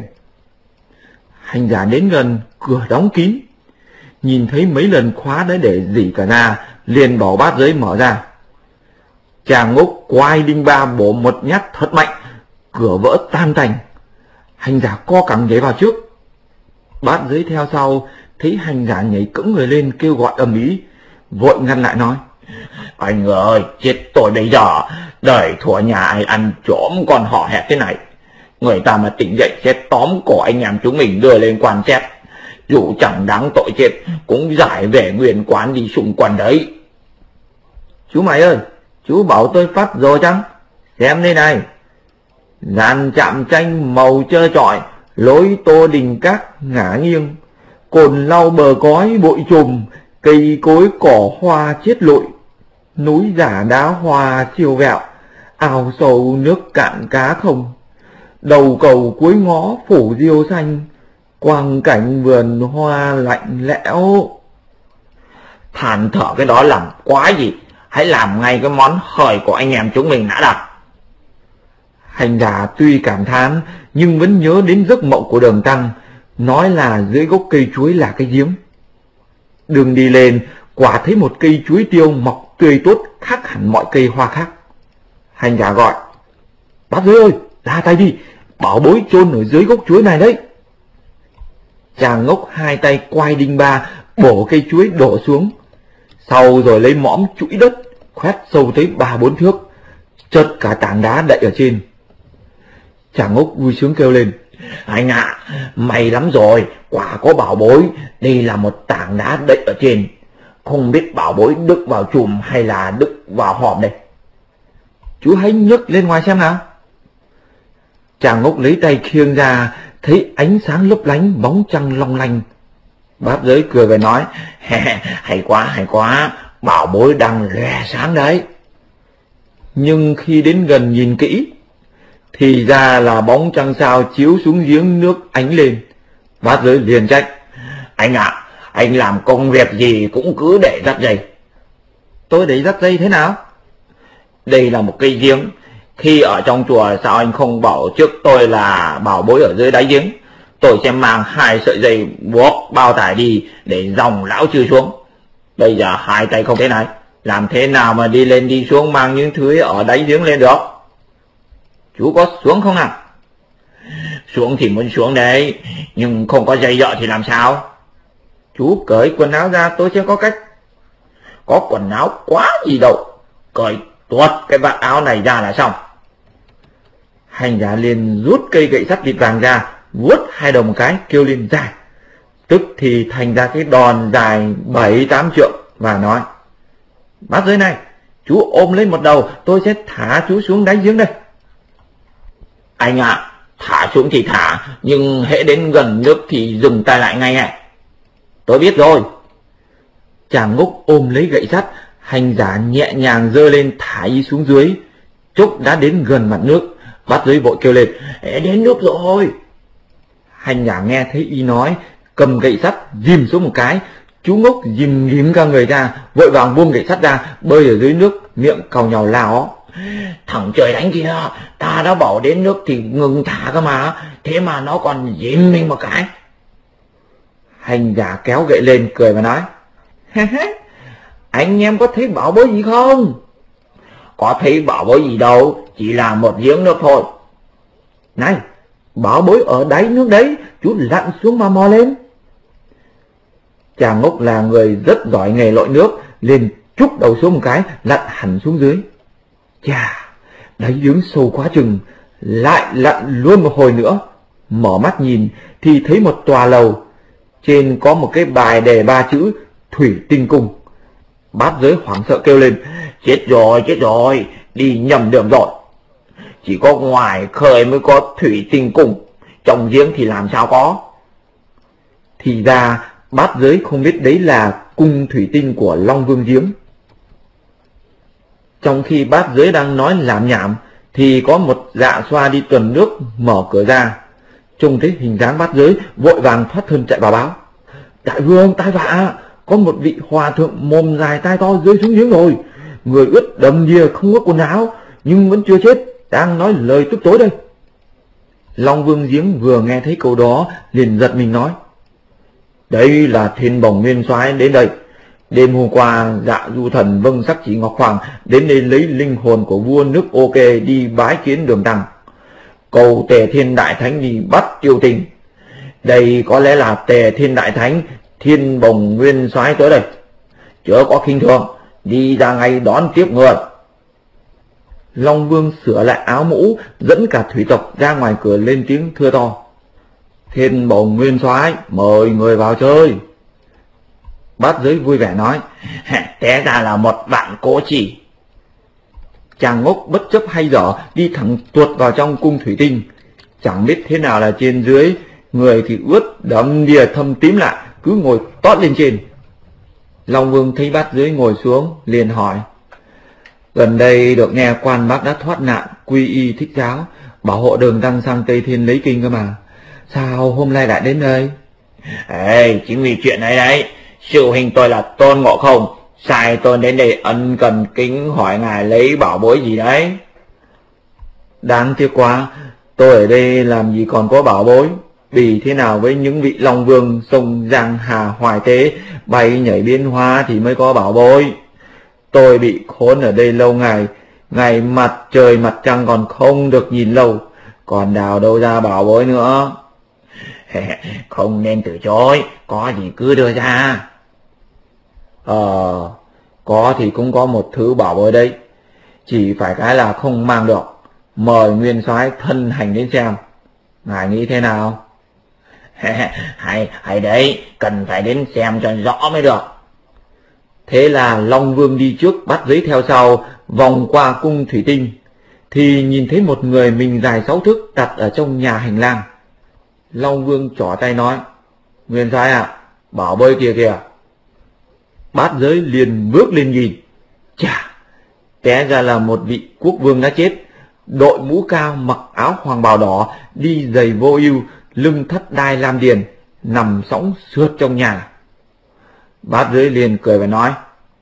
Hành giả đến gần, cửa đóng kín. Nhìn thấy mấy lần khóa đã để rỉ cả ra, liền bảo bát giới mở ra. Chàng Ngốc quay đinh ba bổ một nhát thật mạnh, cửa vỡ tan tành. Hành giả co cẳng nhảy vào trước. Bát giới theo sau, thấy hành giả nhảy cẫng người lên kêu gọi ầm ĩ, vội ngăn lại nói, anh ơi, chết tôi bây giờ, đời thua nhà ai ăn trộm còn hò hét thế này. Người ta mà tỉnh dậy sẽ tóm cổ anh em chúng mình đưa lên quan xét. Dù chẳng đáng tội chết, cũng giải về nguyên quán đi xung quanh đấy. Chú mày ơi, chú bảo tôi phát rồi chăng? Xem đây này. Dàn chạm tranh màu trơ trọi, lối tô đình các ngả nghiêng. Cồn lau bờ cói bụi trùm, cây cối cỏ hoa chết lụi. Núi giả đá hoa siêu vẹo, ao sâu nước cạn cá không. Đầu cầu cuối ngõ phủ diêu xanh, quang cảnh vườn hoa lạnh lẽo. Than thở cái đó làm quá gì, hãy làm ngay cái món hời của anh em chúng mình đã đặt. Hành giả tuy cảm thán nhưng vẫn nhớ đến giấc mộng của Đường Tăng, nói là dưới gốc cây chuối là cái giếng. Đường đi lên, quả thấy một cây chuối tiêu mọc tươi tốt khác hẳn mọi cây hoa khác. Hành giả gọi: "Bác Giới ơi, ra tay đi, bảo bối chôn ở dưới gốc chuối này đấy." Chàng ngốc hai tay quay đinh ba, bổ cây chuối đổ xuống, sau rồi lấy mõm chũi đất, khoét sâu tới 3-4 thước, chật cả tảng đá đậy ở trên. Chàng ngốc vui sướng kêu lên: "Anh ạ, may lắm rồi, quả có bảo bối, đây là một tảng đá đậy ở trên. Không biết bảo bối đứt vào chùm hay là đứt vào hòm đây." "Chú hãy nhấc lên ngoài xem nào." Chàng ngốc lấy tay khiêng ra, thấy ánh sáng lấp lánh, bóng trăng long lanh. Bát Giới cười và nói: hay quá, bảo bối đang lóe sáng đấy." Nhưng khi đến gần nhìn kỹ, thì ra là bóng trăng sao chiếu xuống giếng nước ánh lên. Bát Giới liền trách: "Anh ạ, anh làm công việc gì cũng cứ để dắt dây." "Tôi để dắt dây thế nào?" "Đây là một cây giếng, khi ở trong chùa sao anh không bảo trước tôi là bảo bối ở dưới đáy giếng? Tôi sẽ mang 2 sợi dây buộc bao tải đi để dòng lão chư xuống. Bây giờ 2 tay không thế này, làm thế nào mà đi lên đi xuống mang những thứ ở đáy giếng lên được?" "Chú có xuống không nào?" "Xuống thì muốn xuống đấy, nhưng không có dây dợ thì làm sao?" "Chú cởi quần áo ra tôi sẽ có cách." "Có quần áo quá gì đâu, cởi tuột cái vạt áo này ra là xong." Hành giả liền rút cây gậy sắt vịt vàng ra, vuốt 2 đầu một cái, kêu lên dài, tức thì thành ra cái đòn dài 7-8 trượng và nói: "Bát Giới này, chú ôm lên một đầu, tôi sẽ thả chú xuống đáy giếng đây." "Anh ạ, thả xuống thì thả, nhưng hễ đến gần nước thì dừng tay lại ngay ạ." "Tôi biết rồi." Chàng ngốc ôm lấy gậy sắt, hành giả nhẹ nhàng giơ lên thả y xuống dưới. Chốc đã đến gần mặt nước, Bát Giới vội kêu lên: "Đến nước rồi." Hành giả nghe thấy y nói, cầm gậy sắt dìm xuống một cái. Chú ngốc dìm nghím cả người ra, vội vàng buông gậy sắt ra, bơi ở dưới nước, miệng càu nhàu la ó: "Thằng trời đánh kia, ta đã bảo đến nước thì ngừng thả cơ mà, thế mà nó còn dìm mình một cái." Hành giả kéo gậy lên cười và nói: "Anh em có thấy bảo bối gì không?" "Có thấy bảo bối gì đâu, chỉ là một giếng nước thôi." "Này, bảo bối ở đáy nước đấy, chú lặn xuống mà mò lên." Chàng ngốc là người rất giỏi nghề lội nước, liền trúc đầu xuống một cái, lặn hẳn xuống dưới. Chà, đáy giếng sâu quá chừng, lại lặn luôn một hồi nữa. Mở mắt nhìn thì thấy một tòa lầu, trên có một cái bài đề 3 chữ Thủy Tinh Cung. Bát Giới hoảng sợ kêu lên: chết rồi, đi nhầm đường rồi. Chỉ có ngoài khơi mới có Thủy Tinh Cung, trong giếng thì làm sao có." Thì ra Bát Giới không biết đấy là cung thủy tinh của Long Vương Giếng. Trong khi Bát Giới đang nói lảm nhảm thì có một dạ xoa đi tuần nước mở cửa ra, trông thấy hình dáng Bát Giới, vội vàng thoát thân chạy vào báo: "Đại vương, tai vạ, có một vị hòa thượng mồm dài tai to rơi xuống giếng rồi, người ướt đầm đìa không có quần áo nhưng vẫn chưa chết, đang nói lời tức tối đây." Long Vương Giếng vừa nghe thấy câu đó liền giật mình nói: "Đây là Thiên Bồng Nguyên Soái đến đây. Đêm hôm qua Dạ Du Thần vâng sắc chỉ Ngọc Hoàng đến đây lấy linh hồn của vua nước OK đi bái kiến Đường Tăng, cầu Tề Thiên Đại Thánh đi bắt Tiêu Tinh. Đây có lẽ là Tề Thiên Đại Thánh, Thiên Bồng Nguyên Soái tới đây. Chớ có khinh thường, đi ra ngay đón tiếp người." Long Vương sửa lại áo mũ, dẫn cả thủy tộc ra ngoài cửa lên tiếng thưa to: "Thiên Bồng Nguyên Soái mời người vào chơi." Bát Giới vui vẻ nói: "Té ra là một bạn cố chỉ." Chàng ngốc bất chấp hay dở đi thẳng tuột vào trong cung thủy tinh. Chẳng biết thế nào là trên dưới, người thì ướt đẫm đìa thâm tím lại, cứ ngồi tót lên trên. Long Vương thấy Bát Giới ngồi xuống liền hỏi: "Gần đây được nghe quan bác đã thoát nạn, quy y thích giáo, bảo hộ Đường Tăng sang Tây Thiên lấy kinh cơ mà, sao hôm nay lại đến đây?" Chính vì chuyện ấy đấy, sư huynh tôi là Tôn Ngộ Không sai tôi đến đây ân cần kính hỏi ngài lấy bảo bối gì đấy." "Đáng tiếc quá, tôi ở đây làm gì còn có bảo bối." Bì thế nào với những vị Long Vương sông Giang Hà Hoài Tế, bay nhảy biến hóa thì mới có bảo bối. Tôi bị khốn ở đây lâu ngày, ngày mặt trời mặt trăng còn không được nhìn lâu, còn đào đâu ra bảo bối nữa. Không nên từ chối, có gì cứ đưa ra. Có thì cũng có một thứ bảo bối đấy, chỉ phải cái là không mang được. Mời nguyên soái thân hành đến xem, ngài nghĩ thế nào? Hay đấy, cần phải đến xem cho rõ mới được. Thế là Long Vương đi trước, Bát Giới theo sau, vòng qua cung thủy tinh, thì nhìn thấy một người mình dài 6 thước đặt ở trong nhà hành lang. Long Vương trỏ tay nói: Nguyên soái ạ, bảo bối kia kìa. Bát Giới liền bước lên nhìn, chà, té ra là một vị quốc vương đã chết, đội mũ cao, mặc áo hoàng bào đỏ, đi giày vô ưu, lưng thắt đai lam điền, nằm sõng sượt trong nhà. Bát Giới liền cười và nói: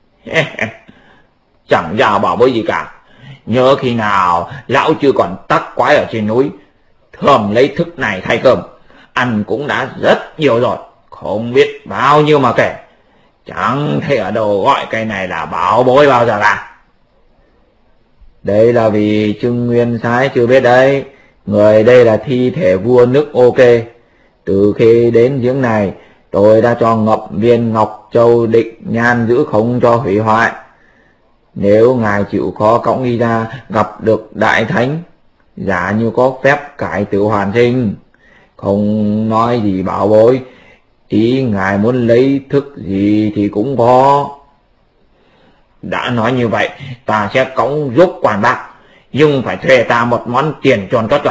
Chẳng ra bảo bối gì cả. Nhớ khi nào lão chưa còn tắc quái ở trên núi, thường lấy thức này thay cơm, ăn cũng đã rất nhiều rồi, không biết bao nhiêu mà kể. Chẳng thấy ở đâu gọi cái này là bảo bối bao giờ cả. Đây là vì Trưng Nguyên soái chưa biết đấy, người đây là thi thể vua nước OK. Từ khi đến giếng này, tôi đã cho ngậm viên ngọc châu định nhan giữ không cho hủy hoại. Nếu ngài chịu khó cõng đi ra gặp được đại thánh, giả như có phép cải tử hoàn sinh, không nói gì bảo bối, ý ngài muốn lấy thức gì thì cũng có. Đã nói như vậy, ta sẽ cõng giúp quản bạc, nhưng phải thuê ta một món tiền tròn cất rồi.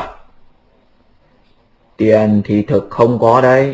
Tiền thì thực không có đấy.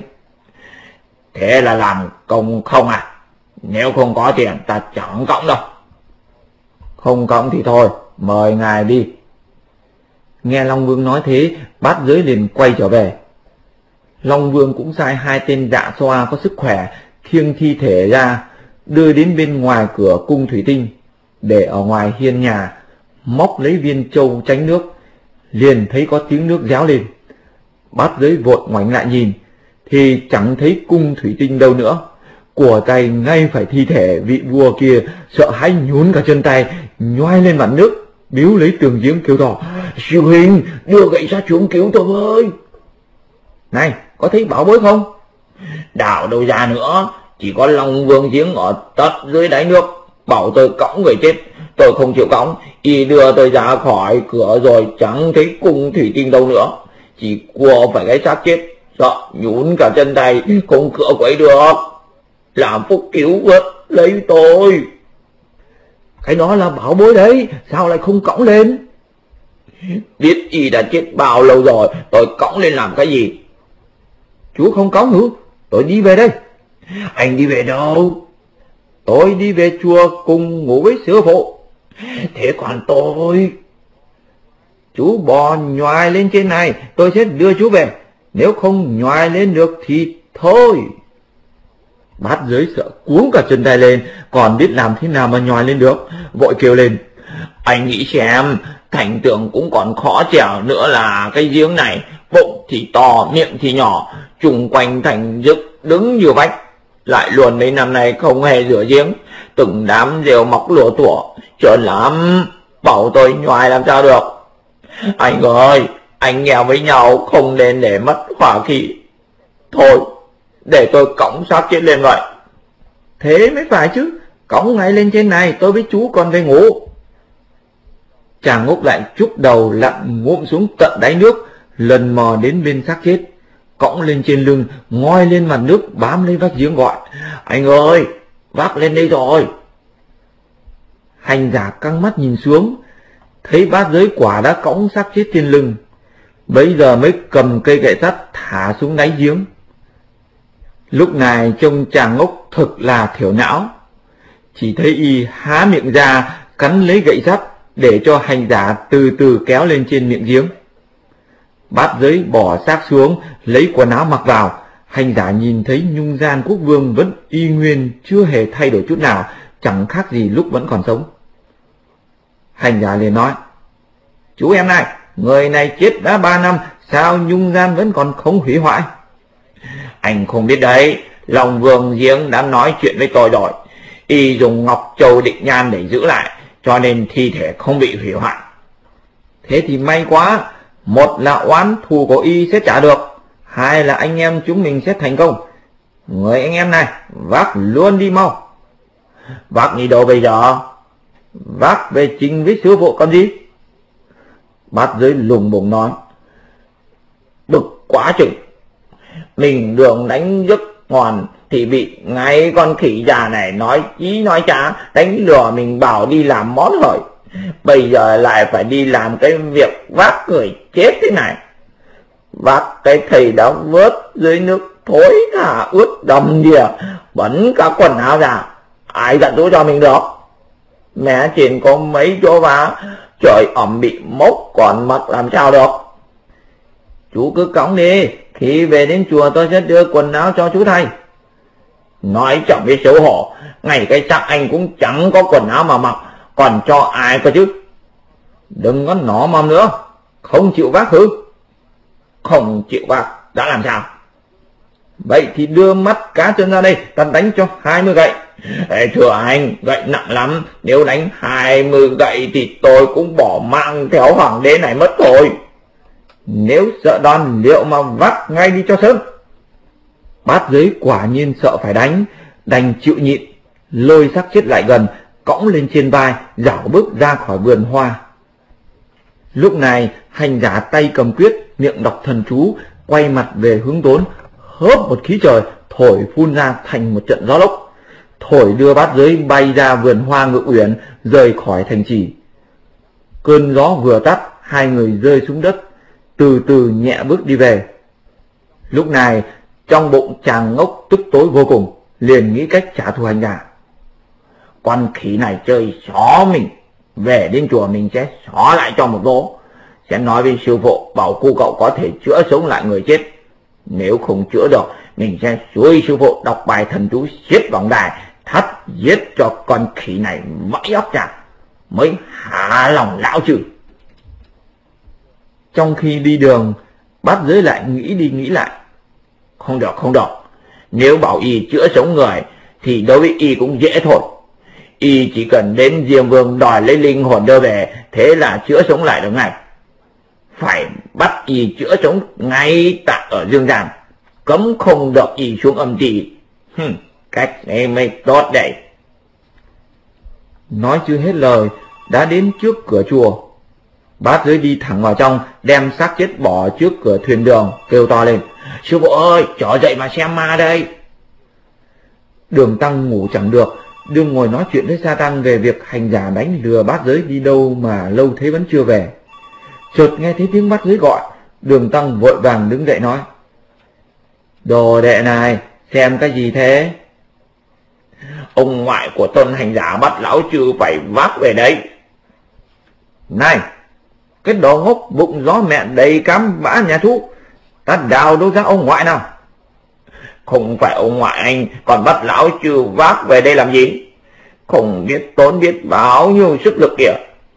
Thế là làm công không à? Nếu không có tiền ta chẳng cõng đâu. Không cõng thì thôi, mời ngài đi. Nghe Long Vương nói thế, Bát Giới liền quay trở về. Long Vương cũng sai 2 tên dạ xoa có sức khỏe khiêng thi thể ra, đưa đến bên ngoài cửa cung thủy tinh, để ở ngoài hiên nhà, móc lấy viên châu tránh nước. Liền thấy có tiếng nước réo lên. Bát Giới vội ngoảnh lại nhìn, thì chẳng thấy cung thủy tinh đâu nữa. Của tay ngay phải thi thể vị vua kia, sợ hãi nhún cả chân tay, nhoai lên mặt nước, biếu lấy tường giếng kêu to: Sư huynh, đưa gậy ra xuống cứu tôi với. Này, có thấy bảo bối không? Đảo đâu ra nữa, chỉ có Long Vương giếng ở tất dưới đáy nước, bảo tôi cõng người chết, tôi không chịu cõng, y đưa tôi ra khỏi cửa rồi chẳng thấy cung thủy tinh đâu nữa, chỉ cua phải cái xác chết, sợ nhún cả chân tay, không cựa quậy được. Làm phúc cứu vớt lấy tôi. Cái đó là bảo bối đấy, sao lại không cõng lên? Biết y đã chết bao lâu rồi, tôi cõng lên làm cái gì? Chú không cõng hả? Tôi đi về đây. Anh đi về đâu? Tôi đi về chùa cùng ngủ với sư phụ. Thế còn tôi? Chú bò nhoài lên trên này, tôi sẽ đưa chú về. Nếu không nhoài lên được thì thôi. Bát Giới sợ cuống cả chân tay lên, còn biết làm thế nào mà nhoài lên được, vội kêu lên: Anh nghĩ xem, thành tượng cũng còn khó trèo nữa là cái giếng này, bụng thì to, miệng thì nhỏ, chung quanh thành dực đứng như vách. Lại luôn mấy năm nay không hề rửa giếng, từng đám rêu mọc lùa tủa, trơn lắm, bảo tôi nhoài làm sao được. Anh ơi, anh nghèo với nhau không nên để mất hỏa khí. Thôi, để tôi cõng xác chết lên vậy. Thế mới phải chứ, cõng ngay lên trên này, tôi với chú còn về ngủ. Chàng Ngốc lại chúc đầu lặn ngụm xuống tận đáy nước, lần mò đến bên xác chết, cõng lên trên lưng, ngoi lên mặt nước, bám lấy vách giếng gọi: Anh ơi, vác lên đây rồi. Hành giả căng mắt nhìn xuống, thấy Bát Giới quả đã cõng xác chết trên lưng, bấy giờ mới cầm cây gậy sắt thả xuống đáy giếng. Lúc này trông chàng Ngốc thực là thiểu não, chỉ thấy y há miệng ra cắn lấy gậy sắt để cho hành giả từ từ kéo lên trên miệng giếng. Bát Giới bỏ xác xuống, lấy quần áo mặc vào. Hành giả nhìn thấy nhung gian quốc vương vẫn y nguyên, chưa hề thay đổi chút nào, chẳng khác gì lúc vẫn còn sống. Hành giả liền nói: Chú em này, người này chết đã 3 năm, sao nhung gian vẫn còn không hủy hoại? Anh không biết đấy, Long Vương Giếng đã nói chuyện với tôi rồi. Y dùng Ngọc Châu Định Nhan để giữ lại, cho nên thi thể không bị hủy hoại. Thế thì may quá, một là oán thù của Y sẽ trả được, hai là anh em chúng mình sẽ thành công. Người anh em này, vác luôn đi mau. Vác đi đâu bây giờ? Vác về trình với sư phụ còn gì? Bát Giới lùng bùng nói. Bực quá chừng, mình đường đánh giấc ngoan thì bị ngay con khỉ già này nói chí nói trá, đánh lừa mình bảo đi làm món hời. Bây giờ lại phải đi làm cái việc vác người chết thế này. Vác cái thầy đã vớt dưới nước thối cả ướt đầm đìa, bẩn cả quần áo ra, ai dặn dỗ cho mình được. Mẹ trên có mấy chỗ vá, trời ẩm bị mốc còn mặc làm sao được. Chú cứ cõng đi, khi về đến chùa tôi sẽ đưa quần áo cho chú thay. Nói chẳng biết xấu hổ, ngay cái xác anh cũng chẳng có quần áo mà mặc, còn cho ai cơ chứ? Đừng có nỏ mầm nữa, không chịu vác hư. Không chịu vác đã làm sao? Vậy thì đưa mắt cá chân ra đây, ta đánh cho 20 gậy. Thưa anh, gậy nặng lắm, nếu đánh 20 gậy thì tôi cũng bỏ mạng theo hoàng đế này mất thôi. Nếu sợ đòn liệu mà vác ngay đi cho sớm. Bát Giới quả nhiên sợ phải đánh, đành chịu nhịn, lôi xác chết lại gần, cõng lên trên vai, dảo bước ra khỏi vườn hoa. Lúc này hành giả tay cầm quyết, miệng đọc thần chú, quay mặt về hướng Tốn, hớp một khí trời thổi phun ra thành một trận gió lốc, thổi đưa Bát Giới bay ra vườn hoa Ngự Uyển, rời khỏi thành trì. Cơn gió vừa tắt, hai người rơi xuống đất, từ từ nhẹ bước đi về. Lúc này trong bụng chàng ngốc tức tối vô cùng, liền nghĩ cách trả thù hành giả. Con khỉ này chơi xó mình, về đến chùa mình sẽ xó lại cho một vố, sẽ nói với sư phụ bảo cu cậu có thể chữa sống lại người chết. Nếu không chữa được, mình sẽ xúi sư phụ đọc bài thần chú xiết vòng đài, thắt giết cho con khỉ này vãi óc ra, mới hạ lòng lão chứ. Trong khi đi đường, Bát Giới lại nghĩ đi nghĩ lại. Không được, nếu bảo y chữa sống người thì đối với y cũng dễ thôi. Y chỉ cần đến Diêm Vương đòi lấy linh hồn đưa về, thế là chữa sống lại được ngay. Phải bắt y chữa sống ngay tại ở dương gian, cấm không được y xuống âm trì. Cách này mới tốt đấy. Nói chưa hết lời, đã đến trước cửa chùa. Bát Giới đi thẳng vào trong, đem xác chết bỏ trước cửa thuyền đường, kêu to lên. Sư phụ ơi, trở dậy mà xem ma đây. Đường Tăng ngủ chẳng được, đương ngồi nói chuyện với Sa Tăng về việc hành giả đánh lừa Bát Giới đi đâu mà lâu thế vẫn chưa về. Chợt nghe thấy tiếng Bát Giới gọi, Đường Tăng vội vàng đứng dậy nói. Đồ đệ này, xem cái gì thế? Ông ngoại của tôn hành giả bắt lão chư phải vác về đấy. Này, cái đồ ngốc bụng gió mẹ đầy cám bã nhà thú, ta đào đâu ra ông ngoại nào? Không phải ông ngoại anh, còn bắt lão chư vác về đây làm gì? Không biết tốn biết bao nhiêu sức lực kìa.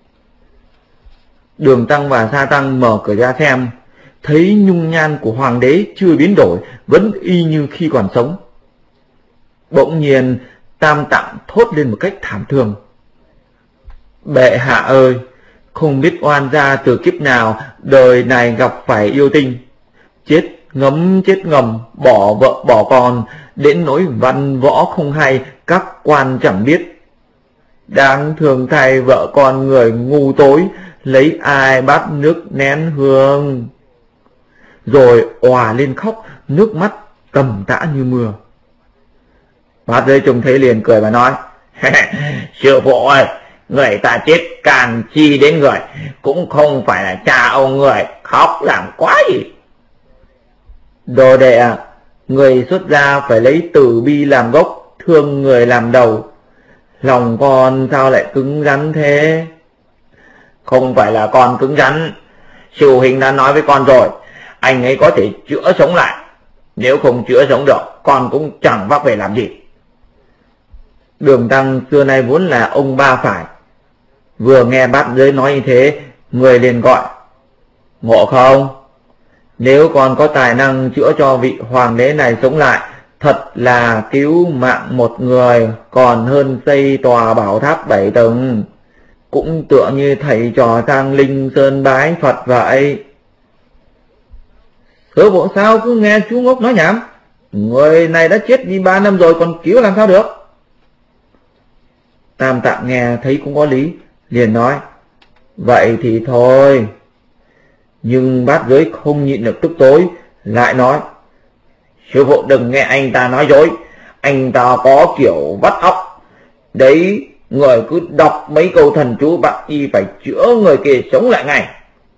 Đường Tăng và Sa Tăng mở cửa ra xem, thấy nhung nhan của hoàng đế chưa biến đổi, vẫn y như khi còn sống. Bỗng nhiên Tam Tạng thốt lên một cách thảm thương. Bệ hạ ơi, không biết oan gia từ kiếp nào, đời này gặp phải yêu tinh, chết ngầm, bỏ vợ bỏ con, đến nỗi văn võ không hay, các quan chẳng biết. Đáng thương thay vợ con người ngu tối, lấy ai bát nước nén hương. Rồi òa lên khóc, nước mắt tầm tã như mưa. Bát Giới trông thấy liền cười và nói. Sư phụ ơi, người ta chết càng chi đến người, cũng không phải là cha ông người, khóc làm quá gì. Đồ đệ ạ, người xuất gia phải lấy từ bi làm gốc, thương người làm đầu. Lòng con sao lại cứng rắn thế? Không phải là con cứng rắn, sư huynh đã nói với con rồi, anh ấy có thể chữa sống lại. Nếu không chữa sống được, con cũng chẳng vác về làm gì. Đường Tăng xưa nay vốn là ông ba phải, vừa nghe Bát Giới nói như thế, người liền gọi. Ngộ không? Nếu còn có tài năng chữa cho vị hoàng đế này sống lại, thật là cứu mạng một người còn hơn xây tòa bảo tháp 7 tầng. Cũng tựa như thầy trò sang Linh Sơn bái Phật vậy. Sư phụ sao cứ nghe chú ngốc nói nhảm? Người này đã chết đi 3 năm rồi còn cứu làm sao được? Tam Tạng nghe thấy cũng có lý, liền nói, vậy thì thôi. Nhưng Bát Giới không nhịn được tức tối, lại nói, sư phụ đừng nghe anh ta nói dối, anh ta có kiểu vắt óc. Đấy, người cứ đọc mấy câu thần chú bạn y phải chữa người kia sống lại ngay.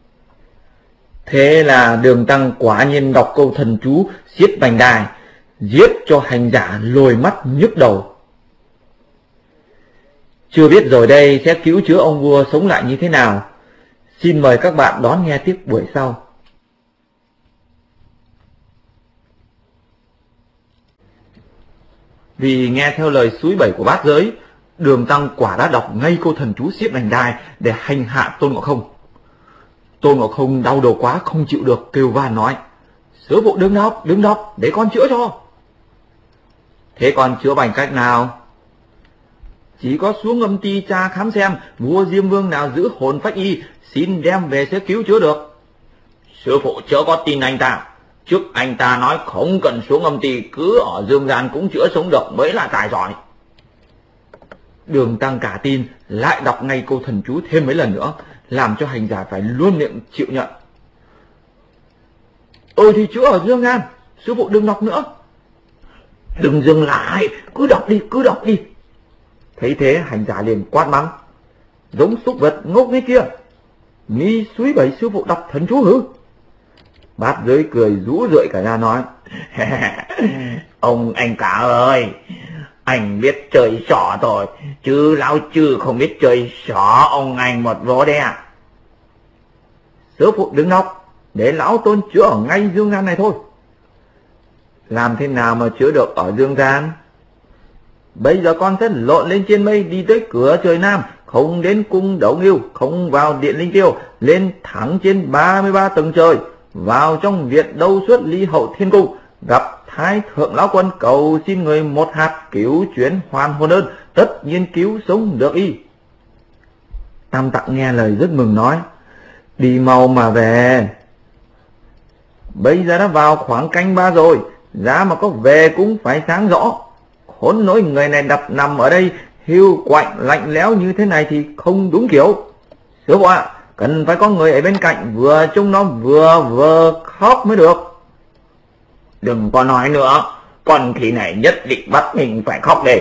Thế là Đường Tăng quả nhiên đọc câu thần chú giết Bành Đài, giết cho hành giả lồi mắt nhức đầu. Chưa biết rồi đây sẽ cứu chữa ông vua sống lại như thế nào. Xin mời các bạn đón nghe tiếp buổi sau. Vì nghe theo lời xúi bẩy của Bát Giới, Đường Tăng quả đã đọc ngay câu thần chú giết Bành Đài để hành hạ Tôn Ngộ Không. Tôn Ngộ Không đau đầu quá không chịu được, kêu van nói, sư phụ đừng đọc, để con chữa cho. Thế con chữa bằng cách nào? Chỉ có xuống âm ty tra khám xem vua Diêm Vương nào giữ hồn phách y, xin đem về sẽ cứu chữa được. Sư phụ chớ có tin anh ta. Trước anh ta nói không cần xuống âm ty, cứ ở dương gian cũng chữa sống được mới là tài giỏi. Đường Tăng cả tin, lại đọc ngay câu thần chú thêm mấy lần nữa, làm cho hành giả phải luôn miệng chịu nhận. Thì chữa ở dương gian, sư phụ đừng đọc nữa. Đừng dừng lại, cứ đọc đi. Thấy thế hành giả liền quát mắng, giống súc vật ngốc thế kia, mi suối bẩy sư phụ đọc thần chú hử? Bát Giới cười rũ rượi cả ra nói, ông anh cả ơi, anh biết chơi xỏ rồi, chứ lão chư không biết chơi xỏ ông anh một vố đấy à. Sư phụ đừng đọc, để lão Tôn chữa ở ngay dương gian này thôi. Làm thế nào mà chữa được ở dương gian? Bây giờ con sẽ lộn lên trên mây đi tới cửa trời Nam, không đến cung Đấu Nghiêu, không vào điện Linh Tiêu, lên thẳng trên 33 tầng trời, vào trong viện Đâu Xuất Ly Hậu Thiên Cung, gặp Thái Thượng Lão Quân cầu xin người một hạt cứu chuyển hoàn hồn ơn, tất nhiên cứu sống được y. Tam Tạng nghe lời rất mừng nói, đi mau mà về. Bây giờ đã vào khoảng canh 3 rồi, giá mà có về cũng phải sáng rõ. Khốn nỗi người này đập nằm ở đây hiu quạnh lạnh lẽo như thế này thì không đúng kiểu. Sư phụ ạ, cần phải có người ở bên cạnh vừa trông nó vừa khóc mới được. Đừng có nói nữa, con khỉ này nhất định bắt mình phải khóc đây.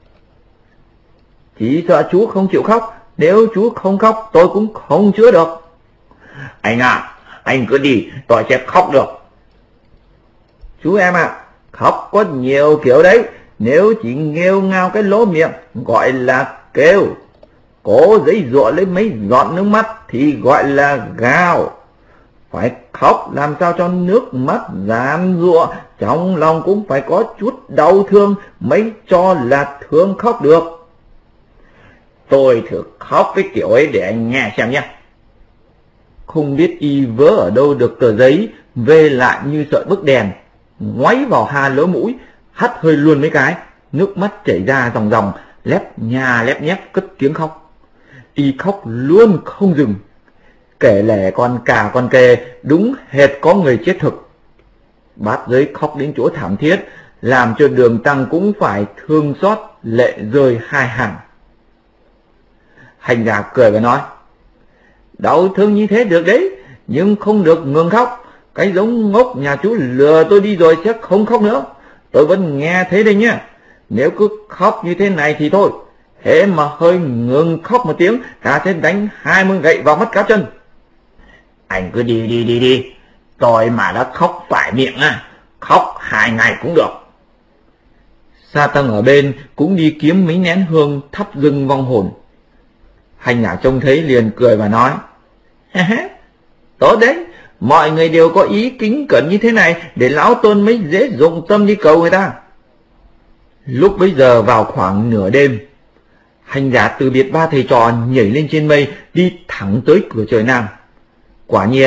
Chỉ sợ chú không chịu khóc, nếu chú không khóc tôi cũng không chữa được. Anh à, anh cứ đi, tôi sẽ khóc được. Chú em ạ, khóc có nhiều kiểu đấy. Nếu chỉ nghêu ngao cái lỗ miệng gọi là kêu, cố giấy giụa lấy mấy giọt nước mắt thì gọi là gào. Phải khóc làm sao cho nước mắt giàn giụa, trong lòng cũng phải có chút đau thương mới cho là thương khóc được. Tôi thử khóc cái kiểu ấy để anh nghe xem nhé. Không biết y vớ ở đâu được tờ giấy, về lại như sợi bức đèn, ngoáy vào hai lỗ mũi, hắt hơi luôn mấy cái, nước mắt chảy ra ròng ròng, lép nhà lép nhép cất tiếng khóc. Y khóc luôn không dừng, kể lể con cà con kê, đúng hệt có người chết thực. Bát Giới khóc đến chỗ thảm thiết, làm cho Đường Tăng cũng phải thương xót, lệ rơi hai hàng. Hành giả cười và nói, đau thương như thế được đấy, nhưng không được ngừng khóc. Cái giống ngốc nhà chú lừa tôi đi rồi sẽ không khóc nữa. Tôi vẫn nghe thấy đây nhá. Nếu cứ khóc như thế này thì thôi, thế mà hơi ngừng khóc một tiếng, ta sẽ đánh 20 gậy vào mắt cá chân. Anh cứ đi. Tôi mà đã khóc phải miệng à, khóc 2 ngày cũng được. Sa Tăng ở bên cũng đi kiếm mấy nén hương thắp dâng vong hồn. Hành giả trông thấy liền cười và nói, tốt đấy, mọi người đều có ý kính cẩn như thế này để lão Tôn mới dễ dụng tâm đi cầu người ta. Lúc bấy giờ vào khoảng nửa đêm, hành giả từ biệt ba thầy trò nhảy lên trên mây đi thẳng tới cửa trời Nam. Quả nhiên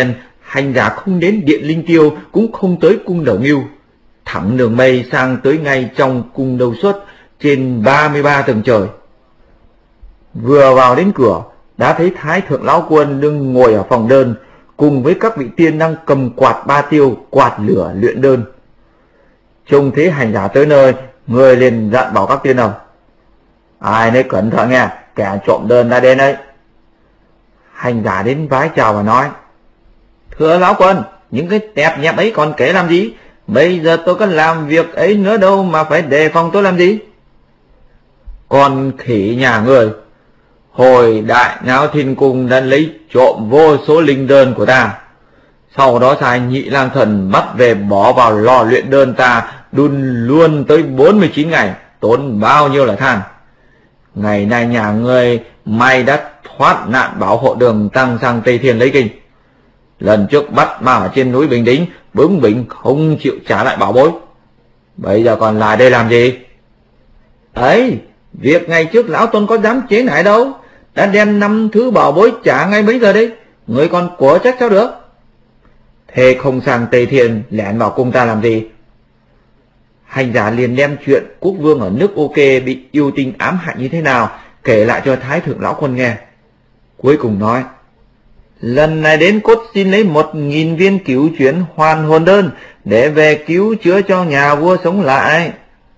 Hành giả không đến Điện Linh Tiêu, cũng không tới cung Đầu Ngưu, thẳng đường mây sang tới ngay trong cung Đầu Xuất trên 33 tầng trời. Vừa vào đến cửa, đã thấy Thái Thượng Lão Quân đang ngồi ở phòng đơn, cùng với các vị tiên đang cầm quạt ba tiêu, quạt lửa luyện đơn. Trông thấy hành giả tới nơi, người liền dặn bảo các tiên ông: ai nấy cẩn thận nghe, kẻ trộm đơn đã đến đấy. Hành giả đến vái chào và nói: thưa Lão Quân, những cái tẹp nhẹp ấy còn kể làm gì? Bây giờ tôi có làm việc ấy nữa đâu mà phải đề phòng tôi làm gì? Con khỉ nhà người, hồi Đại Náo Thiên Cung đã lấy trộm vô số linh đơn của ta, sau đó sai Nhị Lang Thần bắt về bỏ vào lò luyện đơn ta, đun luôn tới 49 ngày, tốn bao nhiêu là than. Ngày nay nhà ngươi may đã thoát nạn bảo hộ đường tăng sang Tây Thiên lấy kinh. Lần trước bắt mà ở trên núi Bình Đính, bướng bỉnh không chịu trả lại bảo bối, bây giờ còn lại đây làm gì? Ấy, việc ngày trước lão tôn có dám chế nại đâu, đã đem 5 thứ bảo bối trả ngay bây giờ đấy, người còn của trách sao được? Thế không sang Tây Thiên lẻn vào cung ta làm gì? Hành giả liền đem chuyện quốc vương ở nước OK bị yêu tinh ám hại như thế nào kể lại cho Thái Thượng Lão Quân nghe. Cuối cùng nói: lần này đến cốt xin lấy 1000 viên cứu chuyển hoàn hồn đơn để về cứu chữa cho nhà vua sống lại.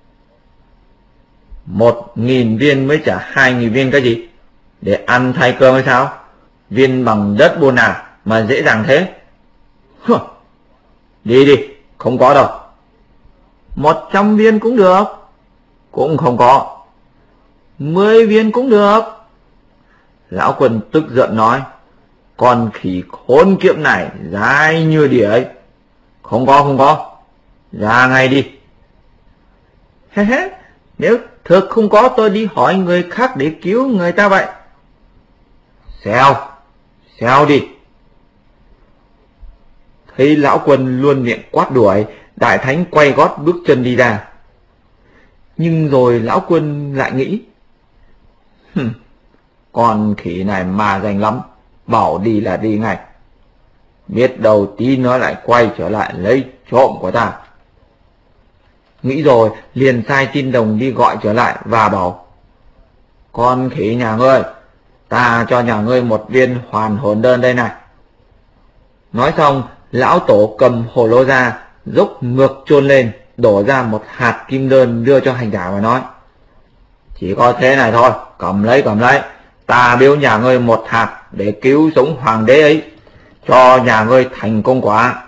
1000 viên mới trả 2000 viên cái gì? Để ăn thay cơm hay sao? Viên bằng đất buồn à mà dễ dàng thế? Đi đi, không có đâu. 100 viên cũng được. Cũng không có. 10 viên cũng được. Lão Quân tức giận nói: con khỉ khốn kiếp này dai như đỉa ấy. Không có. Ra ngay đi. Nếu thực không có, tôi đi hỏi người khác để cứu người ta vậy. Xéo đi. Thấy Lão Quân luôn miệng quát đuổi, Đại Thánh quay gót bước chân đi ra. Nhưng rồi Lão Quân lại nghĩ: con khỉ này mà danh lắm, bảo đi là đi ngay. Biết đâu tí nó lại quay trở lại lấy trộm của ta. Nghĩ rồi liền sai tin đồng đi gọi trở lại và bảo: con khỉ nhà ngươi, ta cho nhà ngươi 1 viên hoàn hồn đơn đây này. Nói xong, lão tổ cầm hồ lô ra, dốc ngược chôn lên, đổ ra 1 hạt kim đơn đưa cho hành giả và nói: chỉ có thế này thôi, cầm lấy. Ta biếu nhà ngươi 1 hạt để cứu sống hoàng đế ấy, cho nhà ngươi thành công quả.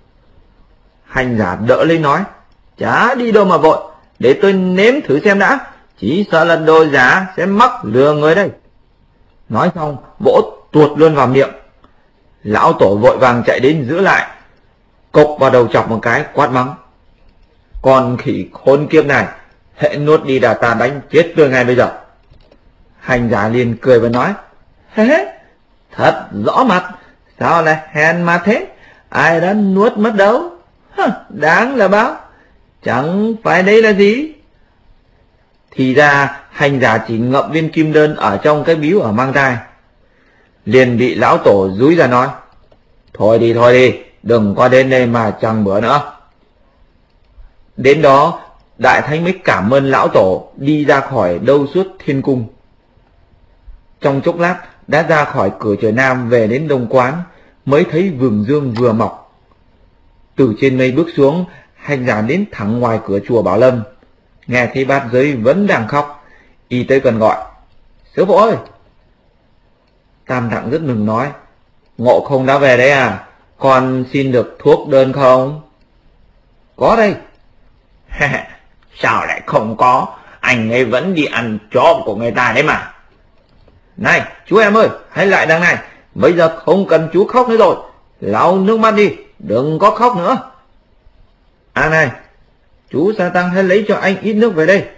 Hành giả đỡ lấy nói: chả đi đâu mà vội, để tôi nếm thử xem đã, chỉ sợ là đồ giả sẽ mắc lừa người đây. Nói xong vỗ tuột luôn vào miệng. Lão tổ vội vàng chạy đến giữ lại, cộc vào đầu chọc một cái, quát mắng: con khỉ khốn kiếp này, hễ nuốt đi là ta đánh chết tôi ngay bây giờ. Hành giả liền cười và nói: thật rõ mặt, sao lại hèn mà thế, ai đã nuốt mất đâu. Đáng là báo, chẳng phải đây là gì. Thì ra hành giả chỉ ngậm viên kim đơn ở trong cái bíu ở mang tai. Liền bị lão tổ dúi ra nói: thôi đi, đừng có đến đây mà chẳng bữa nữa. Đến đó Đại Thánh mới cảm ơn lão tổ, đi ra khỏi Đâu Suốt Thiên Cung. Trong chốc lát đã ra khỏi cửa trời Nam về đến Đông Quán, mới thấy vầng dương vừa mọc. Từ trên mây bước xuống, hành giả đến thẳng ngoài cửa chùa Bảo Lâm, nghe thấy bát giới vẫn đang khóc, y tới gần gọi: sư phụ ơi! Tam Tạng rất mừng nói: Ngộ Không đã về đấy à, con xin được thuốc đơn không? Có đây. Sao lại không có, anh ấy vẫn đi ăn trộm của người ta đấy mà. Này chú em ơi, hãy lại đằng này, bây giờ không cần chú khóc nữa rồi, lau nước mắt đi, đừng có khóc nữa. À này, chú Sa Tăng hãy lấy cho anh ít nước về đây.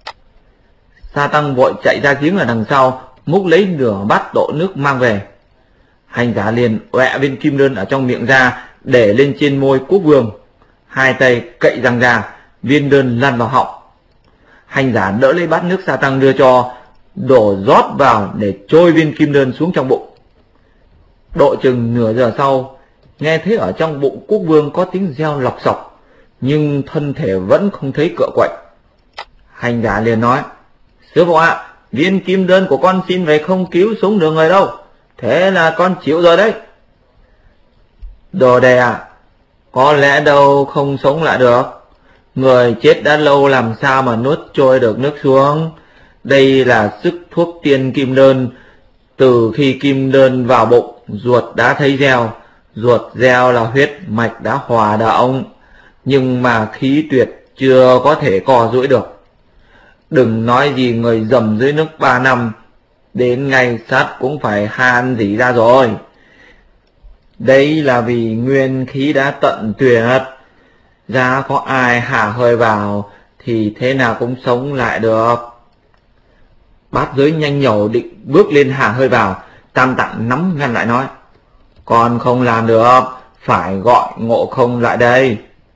Sa Tăng vội chạy ra giếng ở đằng sau, múc lấy nửa bát độ nước mang về. Hành giả liền ọe viên kim đơn ở trong miệng ra, để lên trên môi quốc vương, hai tay cậy răng ra, viên đơn lăn vào họng. Hành giả đỡ lấy bát nước Sa Tăng đưa cho, đổ rót vào để trôi viên kim đơn xuống trong bụng. Độ chừng nửa giờ sau, Nghe thấy ở trong bụng quốc vương có tiếng reo lọc sọc, nhưng thân thể vẫn không thấy cựa quậy. Hành giả liền nói: Sư phụ ạ, viên kim đơn của con xin về không cứu sống được người đâu, thế là con chịu rồi đấy. Đồ đệ ạ, có lẽ đâu không sống lại được. Người chết đã lâu làm sao mà nuốt trôi được nước xuống. Đây là sức thuốc tiên kim đơn. Từ khi kim đơn vào bụng, ruột đã thấy reo. Ruột reo là huyết mạch đã hòa động, nhưng mà khí tuyệt chưa có thể co duỗi được. Đừng nói gì người dầm dưới nước 3 năm, đến ngày sát cũng phải han rỉ ra rồi. Đấy là vì nguyên khí đã tận tuyệt, giá có ai hả hơi vào thì thế nào cũng sống lại được. Bát giới nhanh nhẩu định bước lên hả hơi vào, Tam Tạng nắm ngăn lại nói: Con không làm được, phải gọi Ngộ Không lại đây.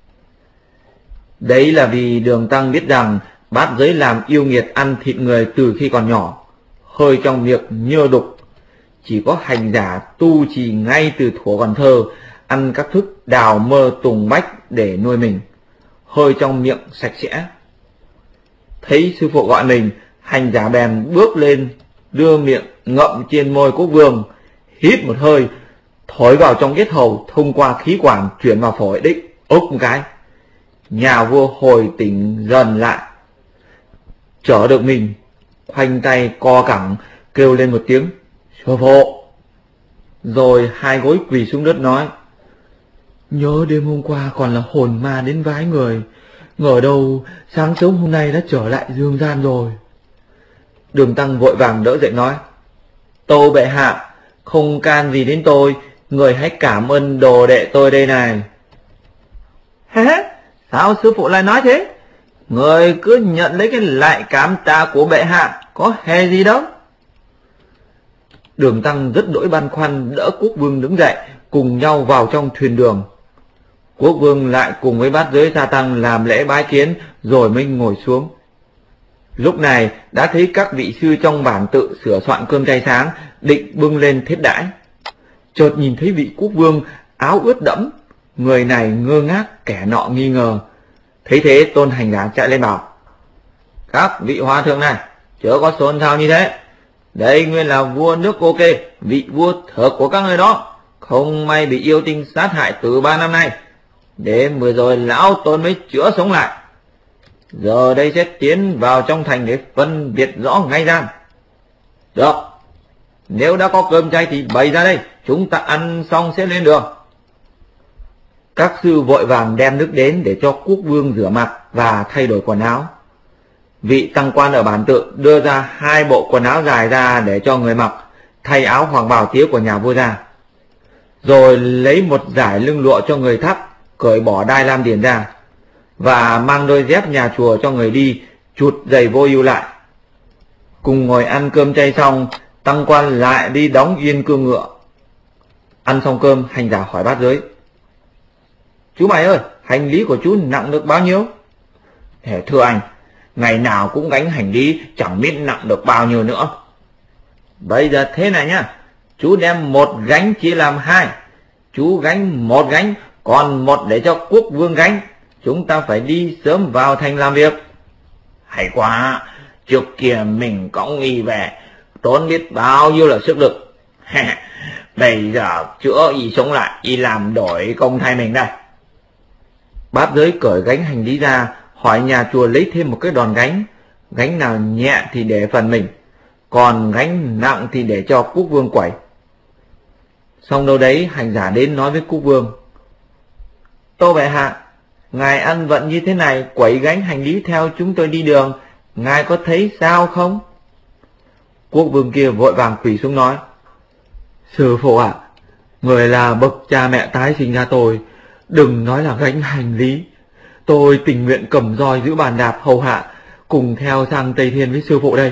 Đấy là vì Đường Tăng biết rằng bát giới làm yêu nghiệt ăn thịt người từ khi còn nhỏ, hơi trong miệng nhơ đục. Chỉ có hành giả tu trì ngay từ thuở còn thơ, ăn các thức đào mơ tùng bách để nuôi mình, hơi trong miệng sạch sẽ. Thấy sư phụ gọi mình, hành giả bèn bước lên, đưa miệng ngậm trên môi quốc vương, hít một hơi, thổi vào trong yết hầu thông qua khí quản chuyển vào phổi đích, ốc một cái. Nhà vua hồi tỉnh dần lại, chở được mình, khoanh tay co cẳng kêu lên một tiếng: Sư phụ! Rồi hai gối quỳ xuống đất nói: Nhớ đêm hôm qua còn là hồn ma đến vái người, ngờ đâu sáng sớm hôm nay đã trở lại dương gian rồi. Đường Tăng vội vàng đỡ dậy nói: Tâu bệ hạ, không can gì đến tôi, người hãy cảm ơn đồ đệ tôi đây này. Hả? Sao sư phụ lại nói thế? Người cứ nhận lấy cái lại cảm tạ của bệ hạ, có hề gì đâu. Đường Tăng rất đỗi băn khoăn đỡ quốc vương đứng dậy, cùng nhau vào trong thuyền đường. Quốc vương lại cùng với bát giới Sa Tăng làm lễ bái kiến rồi mới ngồi xuống. Lúc này đã thấy các vị sư trong bản tự sửa soạn cơm chay sáng, định bưng lên thiết đãi. Chợt nhìn thấy vị quốc vương áo ướt đẫm, người này ngơ ngác, kẻ nọ nghi ngờ. Thấy thế tôn hành giả chạy lên bảo: Các vị hòa thượng này, chớ có xôn xao như thế. Đây nguyên là vua nước Ok, vị vua thực của các người đó, không may bị yêu tinh sát hại từ 3 năm nay. Đêm vừa rồi lão tôn mới chữa sống lại. Giờ đây sẽ tiến vào trong thành để phân biệt rõ ngay ra. Được, nếu đã có cơm chay thì bày ra đây, chúng ta ăn xong sẽ lên đường. Các sư vội vàng đem nước đến để cho quốc vương rửa mặt và thay đổi quần áo. Vị tăng quan ở bản tự đưa ra 2 bộ quần áo dài ra để cho người mặc, thay áo hoàng bào tía của nhà vua ra. Rồi lấy một dải lưng lụa cho người thắt, cởi bỏ đai lam điền ra, và mang đôi dép nhà chùa cho người đi, chụt giày vô ưu lại. Cùng ngồi ăn cơm chay xong, tăng quan lại đi đóng yên cương ngựa. Ăn xong cơm, hành giả hỏi bát giới: Chú mày ơi, hành lý của chú nặng được bao nhiêu? Thưa anh, ngày nào cũng gánh hành lý, chẳng biết nặng được bao nhiêu nữa. Bây giờ thế này nhá, chú đem 1 gánh chia làm 2. Chú gánh 1 gánh, còn 1 để cho quốc vương gánh. Chúng ta phải đi sớm vào thành làm việc. Hay quá, trước kia mình cõng y về, tốn biết bao nhiêu là sức lực. Bây giờ chữa y sống lại, y làm đổi công thay mình đây. Bát giới cởi gánh hành lý ra, hỏi nhà chùa lấy thêm một cái đòn gánh. Gánh nào nhẹ thì để phần mình, còn gánh nặng thì để cho quốc vương quẩy. Xong đâu đấy, hành giả đến nói với quốc vương: Tâu bệ hạ, ngài ăn vận như thế này, quẩy gánh hành lý theo chúng tôi đi đường, ngài có thấy sao không? Quốc vương kia vội vàng quỳ xuống nói: Sư phụ ạ, người là bậc cha mẹ tái sinh ra tôi, đừng nói là gánh hành lý. Tôi tình nguyện cầm roi giữ bàn đạp hầu hạ, cùng theo sang Tây Thiên với sư phụ đây.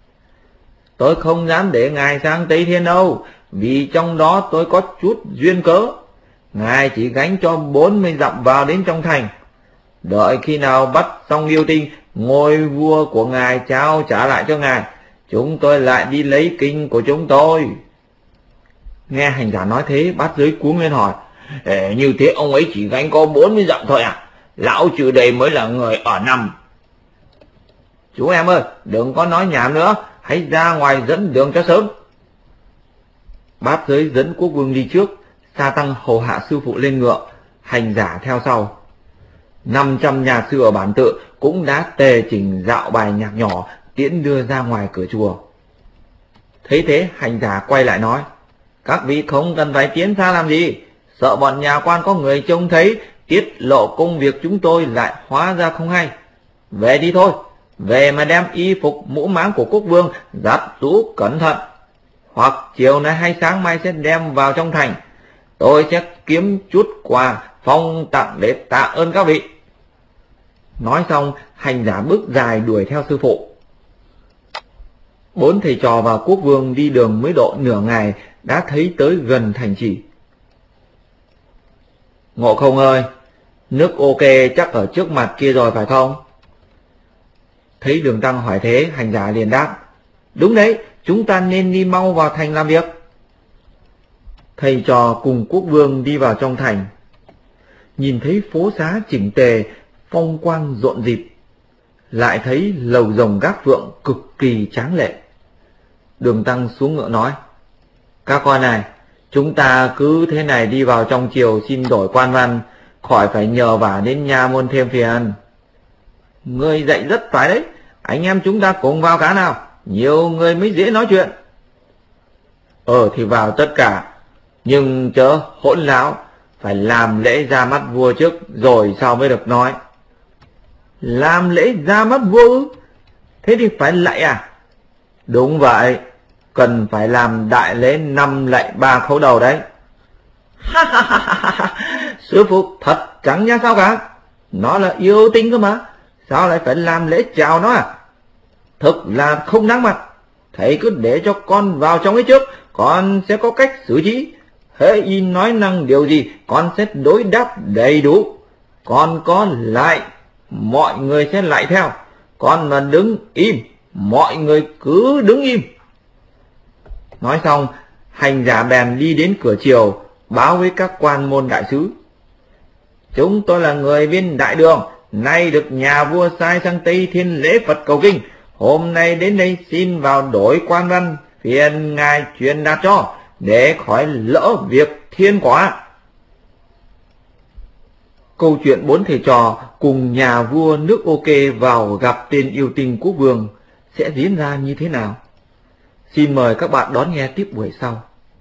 Tôi không dám để ngài sang Tây Thiên đâu, vì trong đó tôi có chút duyên cớ. Ngài chỉ gánh cho 40 dặm vào đến trong thành. Đợi khi nào bắt xong yêu tinh, ngôi vua của ngài trao trả lại cho ngài, chúng tôi lại đi lấy kinh của chúng tôi. Nghe hành giả nói thế, bát giới cuống lên hỏi: Như thế ông ấy chỉ gánh có 40 dặm thôi à? Lão trừ đây mới là người ở năm. Chú em ơi, đừng có nói nhảm nữa, hãy ra ngoài dẫn đường cho sớm. Báp giới dẫn Quốc Vương đi trước, Sa Tăng hầu hạ sư phụ lên ngựa, hành giả theo sau. 500 nhà sư ở bản tự cũng đã tề chỉnh dạo bài nhạc nhỏ tiễn đưa ra ngoài cửa chùa. Thấy thế, hành giả quay lại nói: các vị không cần phải tiến xa làm gì, sợ bọn nhà quan có người trông thấy, tiết lộ công việc chúng tôi lại hóa ra không hay. Về đi thôi, về mà đem y phục mũ máng của Quốc Vương dắt rũ cẩn thận, hoặc chiều nay hay sáng mai sẽ đem vào trong thành. Tôi sẽ kiếm chút quà phong tặng để tạ ơn các vị. Nói xong, hành giả bước dài đuổi theo sư phụ. 4 thầy trò và Quốc Vương đi đường mới độ nửa ngày đã thấy tới gần thành trì. Ngộ Không ơi, nước ok chắc ở trước mặt kia rồi phải không? Thấy Đường Tăng hỏi thế, hành giả liền đáp: đúng đấy, chúng ta nên đi mau vào thành làm việc. Thầy trò cùng Quốc Vương đi vào trong thành. Nhìn thấy phố xá chỉnh tề, phong quang rộn rịp, lại thấy lầu rồng gác phượng cực kỳ tráng lệ. Đường Tăng xuống ngựa nói: các con này, chúng ta cứ thế này đi vào trong triều xin đổi quan văn, khỏi phải nhờ vả đến nha môn thêm phiền. Ngươi dạy rất phải đấy, anh em chúng ta cùng vào cá nào, nhiều người mới dễ nói chuyện. Thì vào tất cả, nhưng chớ hỗn láo, phải làm lễ ra mắt vua trước rồi sau mới được nói. Làm lễ ra mắt vua? Thế thì phải lạy à? Đúng vậy, cần phải làm đại lễ 5 lạy 3 khấu đầu đấy. Sư phụ thật chẳng nhá sao cả, nó là yêu tinh cơ mà, sao lại phải làm lễ chào nó à? Thực là không đáng mặt. Thầy cứ để cho con vào trong ấy trước, con sẽ có cách xử trí. Hễ y nói năng điều gì, con sẽ đối đáp đầy đủ. Con có lại, mọi người sẽ lại theo. Con mà đứng im, mọi người cứ đứng im. Nói xong, hành giả bèn đi đến cửa triều, báo với các quan môn đại sứ: chúng tôi là người bên đại đường, nay được nhà vua sai sang Tây Thiên lễ Phật cầu kinh. Hôm nay đến đây xin vào đổi quan văn, phiền ngài truyền đạt cho, để khỏi lỡ việc thiên quả. Câu chuyện 4 thầy trò cùng nhà vua nước ok vào gặp tên yêu tinh Quốc Vương sẽ diễn ra như thế nào? Xin mời các bạn đón nghe tiếp buổi sau.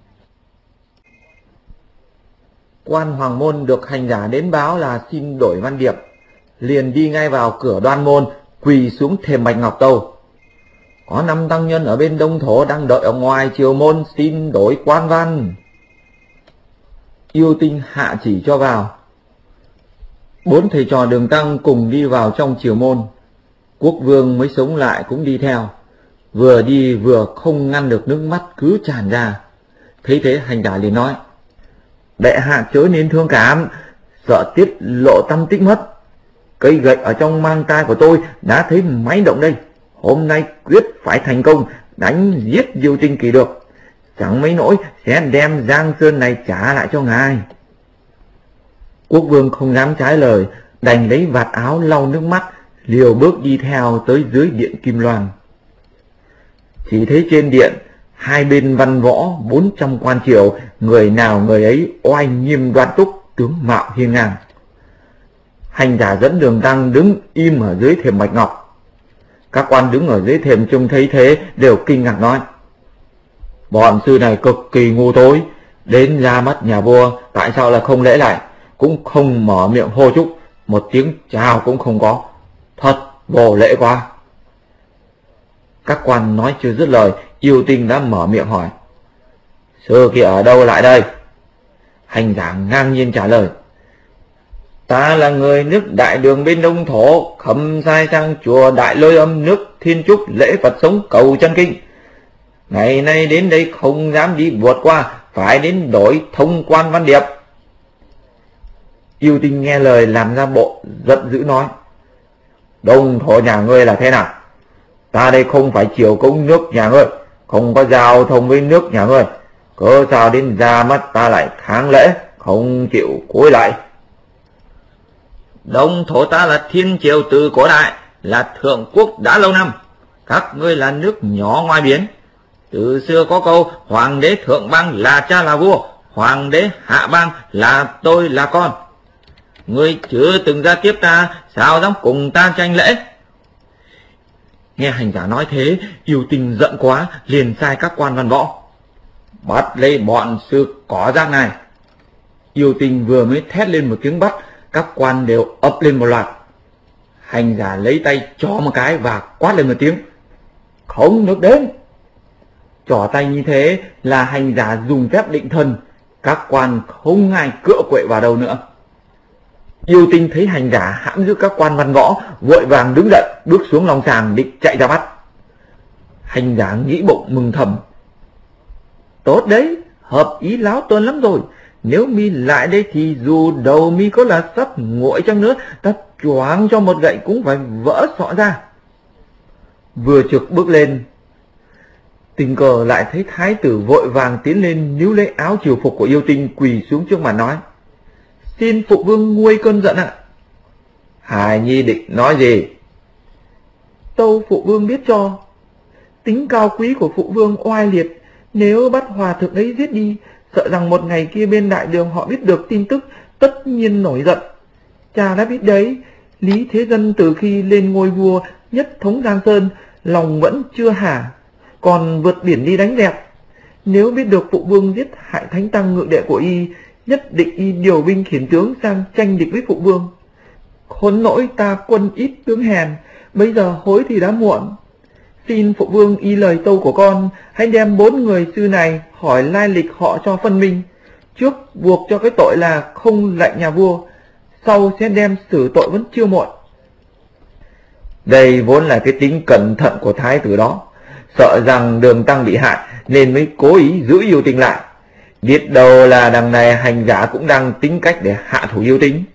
Quan hoàng môn được hành giả đến báo là xin đổi văn điệp, liền đi ngay vào cửa đoan môn, quỳ xuống thềm bạch ngọc tâu: có 5 tăng nhân ở bên đông thổ đang đợi ở ngoài triều môn xin đổi quan văn. Yêu tinh hạ chỉ cho vào. 4 thầy trò Đường Tăng cùng đi vào trong triều môn. Quốc Vương mới sống lại cũng đi theo, vừa đi vừa không ngăn được nước mắt cứ tràn ra. Thấy thế, hành giả liền nói: đệ hạ chớ nên thương cảm, sợ tiết lộ tâm tích mất. Cây gậy ở trong mang tai của tôi đã thấy máy động đây, hôm nay quyết phải thành công, đánh giết Diêu Tinh Kỳ được. Chẳng mấy nỗi sẽ đem Giang Sơn này trả lại cho ngài. Quốc Vương không dám trái lời, đành lấy vạt áo lau nước mắt, liều bước đi theo tới dưới điện Kim Loan. Chỉ thấy trên điện, hai bên văn võ 400 quan triều, người nào người ấy oai nghiêm đoan túc, tướng mạo hiên ngang. Hành giả dẫn Đường Tăng đứng im ở dưới thềm bạch ngọc. Các quan đứng ở dưới thềm trông thấy thế đều kinh ngạc nói: bọn sư này cực kỳ ngu tối, đến ra mắt nhà vua tại sao là không lễ lại, cũng không mở miệng hô chúc, một tiếng chào cũng không có, thật vô lễ quá. Các quan nói chưa dứt lời, yêu tinh đã mở miệng hỏi: sư kia ở đâu lại đây? Hành giả ngang nhiên trả lời: ta là người nước đại đường bên đông thổ, khâm sai sang chùa Đại Lôi Âm nước Thiên Trúc lễ Phật sống cầu chân kinh. Ngày nay đến đây không dám đi vượt qua, phải đến đổi thông quan văn điệp. Yêu tinh nghe lời làm ra bộ giận dữ nói: đông thổ nhà ngươi là thế nào? Ta đây không phải triều công nước nhà ngươi, không có giao thông với nước nhà ngươi, cớ sao đến ra mắt ta lại kháng lễ, không chịu cúi lại. Đông thổ ta là thiên triều từ cổ đại, là thượng quốc đã lâu năm. Các ngươi là nước nhỏ ngoài biển. Từ xưa có câu hoàng đế thượng bang là cha là vua, hoàng đế hạ bang là tôi là con. Ngươi chưa từng ra tiếp ta, sao dám cùng ta tranh lễ? Nghe hành giả nói thế, Yêu Tinh giận quá, liền sai các quan văn võ: bắt lấy bọn sư cỏ rác này. Yêu Tinh vừa mới thét lên một tiếng bắt, các quan đều ập lên một loạt. Hành giả lấy tay chó một cái và quát lên một tiếng: không được đến. Chỏ tay như thế là hành giả dùng phép định thần, các quan không ai cựa quậy vào đâu nữa. Yêu Tinh thấy hành giả hãm giữ các quan văn võ, vội vàng đứng dậy bước xuống lòng sàng định chạy ra bắt. Hành giả nghĩ bụng mừng thầm: tốt đấy, hợp ý Lão Tôn lắm rồi. Nếu mi lại đây thì dù đầu mi có là sắp nguội chăng nữa, ta choáng cho một gậy cũng phải vỡ sọ ra. Vừa trực bước lên, tình cờ lại thấy thái tử vội vàng tiến lên níu lấy áo triều phục của Yêu Tinh, quỳ xuống trước mặt nói: xin phụ vương nguôi cơn giận ạ. Hài nhi định nói gì? Tâu phụ vương biết cho. Tính cao quý của phụ vương oai liệt, nếu bắt hòa thượng ấy giết đi, sợ rằng một ngày kia bên đại đường họ biết được tin tức, tất nhiên nổi giận. Cha đã biết đấy, Lý Thế Dân từ khi lên ngôi vua nhất thống Giang Sơn, lòng vẫn chưa hả, còn vượt biển đi đánh dẹp. Nếu biết được phụ vương giết hại thánh tăng ngự đệ của y, nhất định y điều binh khiển tướng sang tranh địch với phụ vương. Khốn nỗi ta quân ít tướng hèn, bây giờ hối thì đã muộn. Xin phụ vương y lời tâu của con, hãy đem 4 người sư này hỏi lai lịch họ cho phân minh. Trước buộc cho cái tội là không lạy nhà vua, sau sẽ đem xử tội vẫn chưa muộn. Đây vốn là cái tính cẩn thận của thái tử đó, sợ rằng Đường Tăng bị hại nên mới cố ý giữ Yêu Tinh lại. Biết đâu là đằng này hành giả cũng đang tính cách để hạ thủ Yêu Tinh.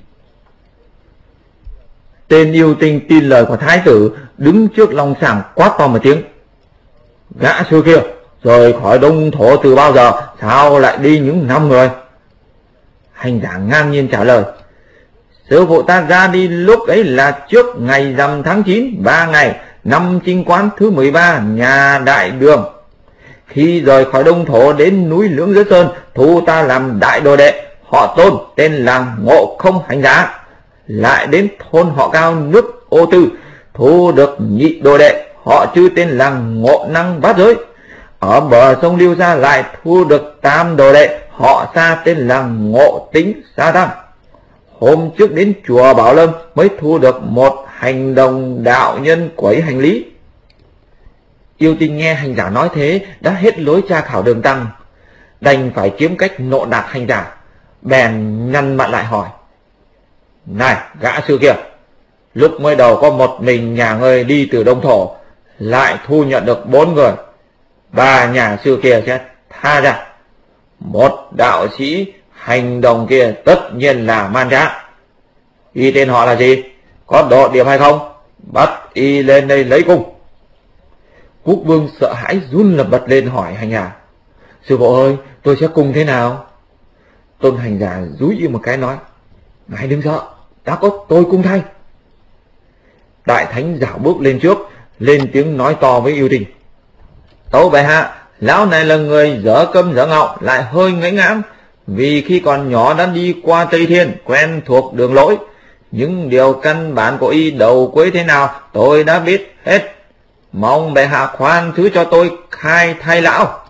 Tên Yêu Tinh tin lời của thái tử, đứng trước long sàng quát to một tiếng: gã sư kia rời khỏi Đông Thổ từ bao giờ, sao lại đi những 5 người? Hành giả ngang nhiên trả lời: sư phụ ta ra đi lúc ấy là trước ngày rằm tháng 9, 3 ngày, năm Chinh Quán thứ 13 nhà Đại Đường. Khi rời khỏi Đông Thổ đến núi Lưỡng Giới Sơn, thu ta làm đại đồ đệ, họ Tôn, tên là Ngộ Không hành giả. Lại đến thôn họ Cao nước Ô Tư, thu được nhị đồ đệ, họ Chư, tên là Ngộ Năng Bát Giới. Ở bờ sông Liêu Gia lại thu được tam đồ đệ, họ Sa, tên là Ngộ Tính Sa Tăng. Hôm trước đến chùa Bảo Lâm mới thu được một hành đồng đạo nhân quấy hành lý. Yêu Tinh nghe hành giả nói thế đã hết lối tra khảo Đường Tăng, đành phải kiếm cách nộ nạt hành giả, bèn nhăn mặt lại hỏi: này gã sư kia, lúc mới đầu có một mình nhà ngươi đi từ Đông Thổ, lại thu nhận được 4 người, 3 nhà sư kia sẽ tha ra. Một đạo sĩ hành đồng kia tất nhiên là man trá. Y tên họ là gì? Có độ điểm hay không? Bắt y lên đây lấy cung. Quốc vương sợ hãi run lập bật lên hỏi hành giả: sư phụ ơi, tôi sẽ cung thế nào? Tôn hành giả dúi y một cái nói: ngài đừng sợ, đã có tôi cung thay. Đại thánh dạo bước lên trước, lên tiếng nói to với Yêu Tinh: tâu bệ hạ, lão này là người dở câm dở ngọng, lại hơi ngẫy ngãng, vì khi còn nhỏ đã đi qua Tây Thiên, quen thuộc đường lối. Những điều căn bản của y đầu cuối thế nào tôi đã biết hết, mong bệ hạ khoan thứ cho tôi khai thay lão.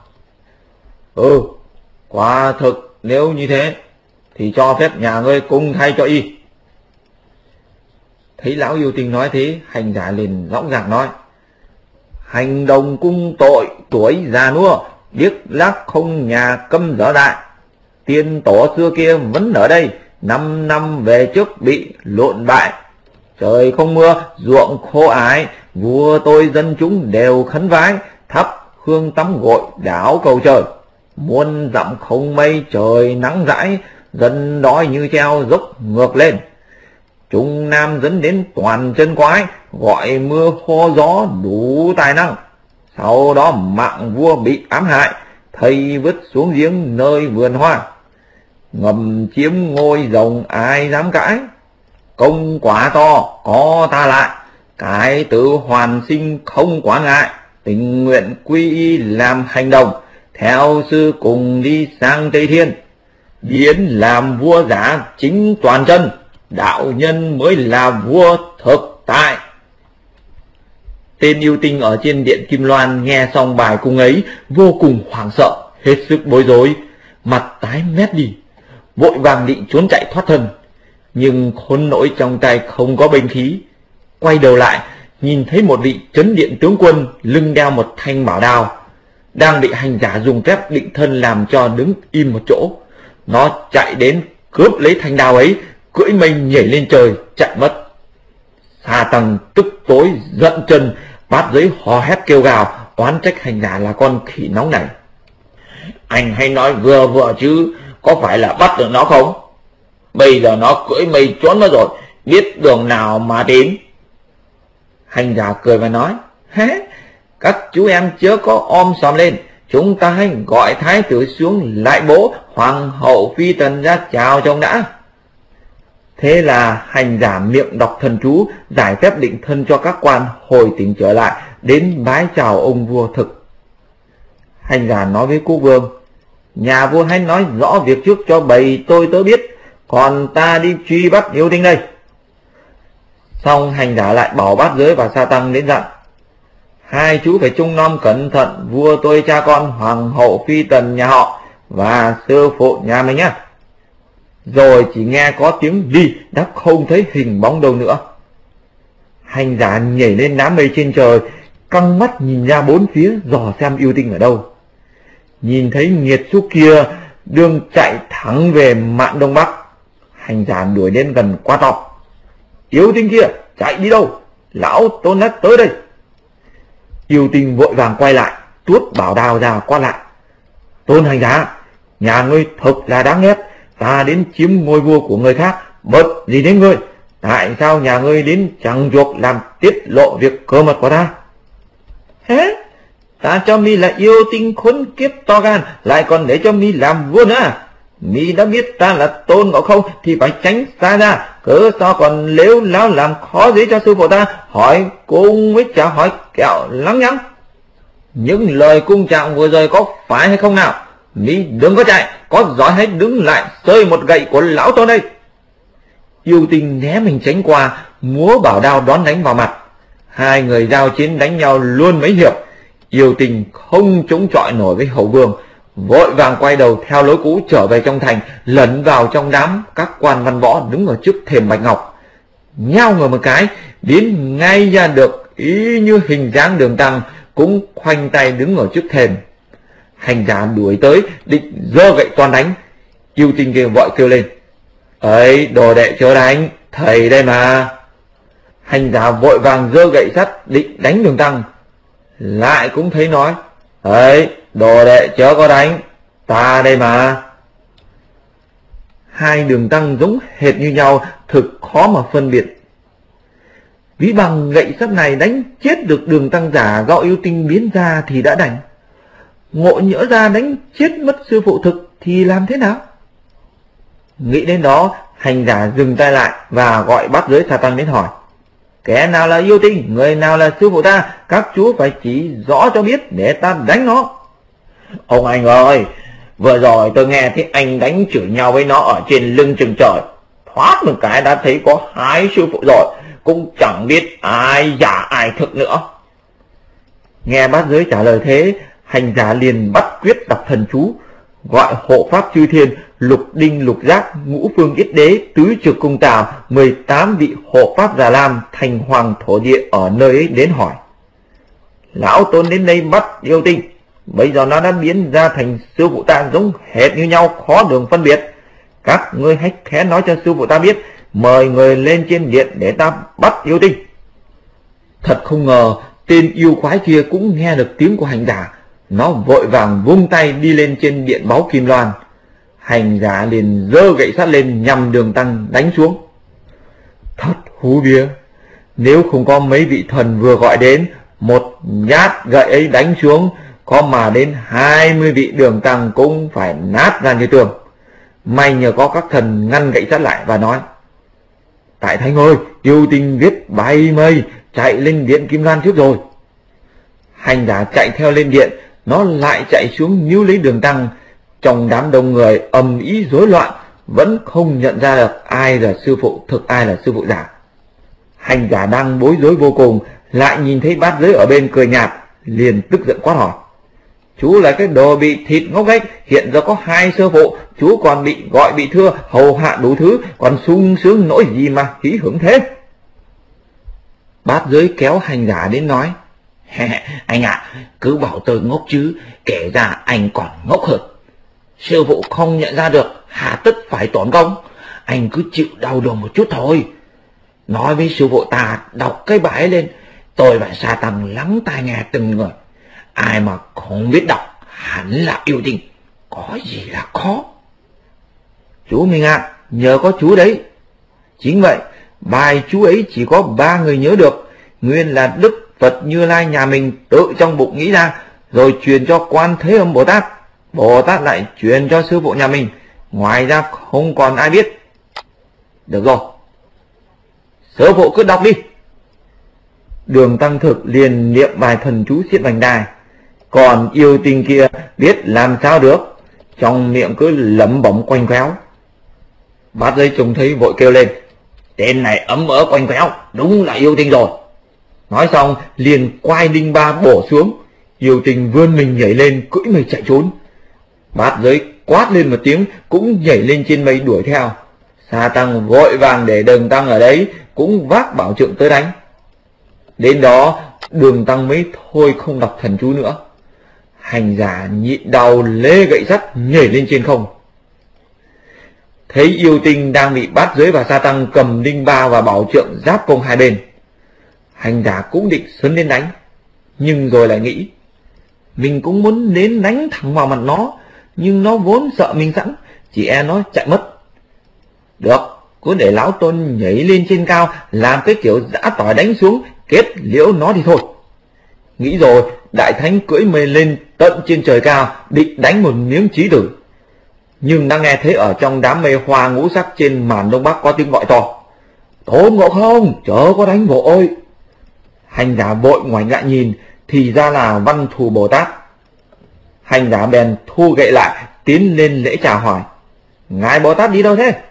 Quả thực nếu như thế thì cho phép nhà ngươi cung thay cho y. Thấy lão Yêu Tinh nói thế, hành giả liền rõ ràng nói: hành đồng cung tội, tuổi già nua, điếc lác không nhà, câm dở đại. Tiên tổ xưa kia vẫn ở đây, 5 năm về trước bị lộn bại. Trời không mưa, ruộng khô ái, vua tôi dân chúng đều khấn vái, thắp hương tắm gội đảo cầu trời. Muôn dặm không mây, trời nắng rãi, dân đói như treo dốc ngược lên. Trung Nam dẫn đến toàn chân quái, gọi mưa hô gió đủ tài năng. Sau đó mạng vua bị ám hại, thây vứt xuống giếng nơi vườn hoa. ngầm chiếm ngôi rồng ai dám cãi. Công quả to có ta lại, cái tự hoàn sinh không quá ngại. Tình nguyện quy y làm hành động, theo sư cùng đi sang Tây Thiên. Biến làm vua giả chính toàn chân, đạo nhân mới là vua thực tại. Tên yêu tinh ở trên điện Kim Loan nghe xong bài cung ấy, vô cùng hoảng sợ, hết sức bối rối, mặt tái mét đi, vội vàng định trốn chạy thoát thân. Nhưng khốn nỗi trong tay không có binh khí. Quay đầu lại, nhìn thấy một vị trấn điện tướng quân lưng đeo một thanh bảo đao, đang bị hành giả dùng phép định thân làm cho đứng im một chỗ. Nó chạy đến cướp lấy thanh đao ấy, cưỡi mây nhảy lên trời chạy mất. Sa Tăng tức tối giận chân, bát giới hò hét kêu gào, oán trách hành giả là con khỉ nóng này. Anh hay nói vừa vừa chứ, có phải là bắt được nó không? Bây giờ nó cưỡi mây trốn mất rồi, biết đường nào mà đến. Hành giả cười và nói, các chú em chớ có om sòm lên, chúng ta hãy gọi thái tử xuống lại bố hoàng hậu phi tần ra chào trông đã. Thế là hành giả miệng đọc thần chú, giải phép định thân cho các quan hồi tỉnh trở lại, đến bái chào ông vua thực. Hành giả nói với quốc vương, nhà vua hãy nói rõ việc trước cho bầy tôi tớ biết, còn ta đi truy bắt yêu tinh đây. Xong hành giả lại bảo bát giới và Sa Tăng đến dặn, hai chú phải trông nom cẩn thận vua tôi cha con hoàng hậu phi tần nhà họ và sư phụ nhà mình nhé. Rồi chỉ nghe có tiếng đi, đã không thấy hình bóng đâu nữa. Hành giả nhảy lên đám mây trên trời, căng mắt nhìn ra bốn phía dò xem yêu tinh ở đâu. Nhìn thấy nghiệt xúc kia đường chạy thẳng về mạn đông bắc. Hành giả đuổi đến gần quá to, yêu tinh kia chạy đi đâu, lão Tôn đã tới đây. Yêu tinh vội vàng quay lại, tuốt bảo đao ra quát lại, Tôn hành giả, nhà ngươi thật là đáng ghét, ta đến chiếm ngôi vua của người khác, bớt gì đến ngươi, tại sao nhà ngươi đến chẳng chuộc làm tiết lộ việc cơ mật của ta? Ta cho mi là yêu tinh khốn kiếp to gan, lại còn để cho mi làm vua nữa. Mi đã biết ta là Tôn Ngộ Không thì phải tránh xa ra, cớ sao còn lếu láo làm khó dễ cho sư phụ ta, hỏi cung với chả hỏi kẹo lắng nhắng. Những lời cung trạng vừa rồi có phải hay không nào? Mi đừng có chạy, có giỏi hãy đứng lại rơi một gậy của lão Tôn đây. Yêu tinh né mình tránh qua, múa bảo đao đón đánh vào mặt. Hai người giao chiến đánh nhau luôn mấy hiệp. Yêu tinh không chống chọi nổi với hậu vương, vội vàng quay đầu theo lối cũ trở về trong thành, lẩn vào trong đám các quan văn võ đứng ở trước thềm bạch ngọc. Nhao người một cái, biến ngay ra được y như hình dáng Đường Tăng, cũng khoanh tay đứng ở trước thềm. Hành giả đuổi tới định giơ gậy toan đánh. Yêu tinh kia vội kêu lên, ấy đồ đệ chớ đánh, thầy đây mà. Hành giả vội vàng giơ gậy sắt định đánh Đường Tăng, lại cũng thấy nói, ấy đồ đệ chớ có đánh, ta đây mà. Hai Đường Tăng giống hệt như nhau, thực khó mà phân biệt. Ví bằng gậy sắt này đánh chết được Đường Tăng giả do yêu tinh biến ra thì đã đành, ngộ nhỡ ra đánh chết mất sư phụ thực thì làm thế nào? Nghĩ đến đó, hành giả dừng tay lại và gọi bát giới Sa Tăng đến hỏi, kẻ nào là yêu tinh, người nào là sư phụ ta, các chú phải chỉ rõ cho biết để ta đánh nó. Ông anh ơi, vừa rồi tôi nghe thấy anh đánh chửi nhau với nó ở trên lưng chừng trời, thoát một cái đã thấy có hai sư phụ rồi, cũng chẳng biết ai giả ai thực nữa. Nghe bát giới trả lời thế, hành giả liền bắt quyết đọc thần chú, gọi hộ pháp chư thiên, lục đinh lục giác, ngũ phương yết đế, tứ trực cung tào, 18 vị hộ pháp Già Lam, thành hoàng thổ địa ở nơi ấy đến hỏi, lão Tôn đến đây bắt yêu tinh, bây giờ nó đã biến ra thành sư phụ ta giống hệt như nhau, khó đường phân biệt. Các ngươi hãy khẽ nói cho sư phụ ta biết, mời người lên trên điện để ta bắt yêu tinh. Thật không ngờ tên yêu quái kia cũng nghe được tiếng của hành giả, nó vội vàng vung tay đi lên trên điện báu Kim Loan. Hành giả liền giơ gậy sắt lên nhằm Đường Tăng đánh xuống. Thật hú vía, nếu không có mấy vị thần vừa gọi đến, một nhát gậy ấy đánh xuống, có mà đến 20 vị Đường Tăng cũng phải nát ra như tường. May nhờ có các thần ngăn gậy sắt lại và nói: Tại Thánh ơi, yêu tinh viết bay mây, chạy lên điện Kim Loan trước rồi. Hành giả chạy theo lên điện, nó lại chạy xuống níu lấy Đường Tăng. Trong đám đông người ầm ĩ rối loạn, vẫn không nhận ra được ai là sư phụ thực, ai là sư phụ giả. Hành giả đang bối rối vô cùng, lại nhìn thấy Bát Giới ở bên cười nhạt, liền tức giận quát hỏi: Chú là cái đồ bị thịt ngốc nghếch, hiện giờ có 2 sư phụ, chú còn bị gọi bị thưa, hầu hạ đủ thứ, còn sung sướng nỗi gì mà hí hưởng thế? Bát Giới kéo hành giả đến nói: Anh ạ, cứ bảo tôi ngốc chứ, kể ra anh còn ngốc hơn. Sư phụ không nhận ra được, hà tất phải tốn công. Anh cứ chịu đau đầu một chút thôi. Nói với sư phụ ta đọc cái bài lên, tôi và Sa Tăng lắng tai nghe từng người. Ai mà không biết đọc hẳn là yêu tinh, có gì là khó. Chú Minh ạ, nhờ có chú đấy. Chính vậy, bài chú ấy chỉ có 3 người nhớ được, nguyên là Đức Phật Như Lai nhà mình tự trong bụng nghĩ ra, rồi truyền cho Quan Thế Âm Bồ Tát. Bồ Tát lại truyền cho sư phụ nhà mình, ngoài ra không còn ai biết. Được rồi, sư phụ cứ đọc đi. Đường Tăng Thực liền niệm bài thần chú Xiết Vành Đài. Còn yêu tinh kia biết làm sao được, trong miệng cứ lẩm bẩm quanh quéo. Bát Giới trông thấy vội kêu lên: Tên này ấm ớ quanh quéo, đúng là yêu tinh rồi. Nói xong liền quay đinh ba bổ xuống. Yêu tinh vươn mình nhảy lên, cưỡi mây chạy trốn. Bát Giới quát lên một tiếng, cũng nhảy lên trên mây đuổi theo. Sa Tăng vội vàng để Đường Tăng ở đấy, cũng vác bảo trượng tới đánh. Đến đó Đường Tăng mới thôi không đọc thần chú nữa. Hành giả nhịn đau lê gậy sắt nhảy lên trên không. Thấy yêu tinh đang bị Bát Giới và Sa Tăng cầm đinh ba và bảo trượng giáp công hai bên. Hành giả cũng định sấn lên đánh, nhưng rồi lại nghĩ: Mình cũng muốn đến đánh thẳng vào mặt nó, nhưng nó vốn sợ mình sẵn, chỉ e nó chạy mất. Được, cứ để lão Tôn nhảy lên trên cao, làm cái kiểu giã tỏi đánh xuống, kết liễu nó thì thôi. Nghĩ rồi, Đại Thánh cưỡi mây lên tận trên trời cao, định đánh một miếng chí tử. Nhưng đã nghe thấy ở trong đám mây hoa ngũ sắc trên màn đông bắc có tiếng gọi to: Tôn Ngộ Không, chớ có đánh vội. Hành giả vội ngoảnh lại nhìn, thì ra là Văn Thù Bồ Tát. Hành giả bèn thu gậy lại, tiến lên lễ chào hỏi: Ngài Bồ Tát đi đâu thế?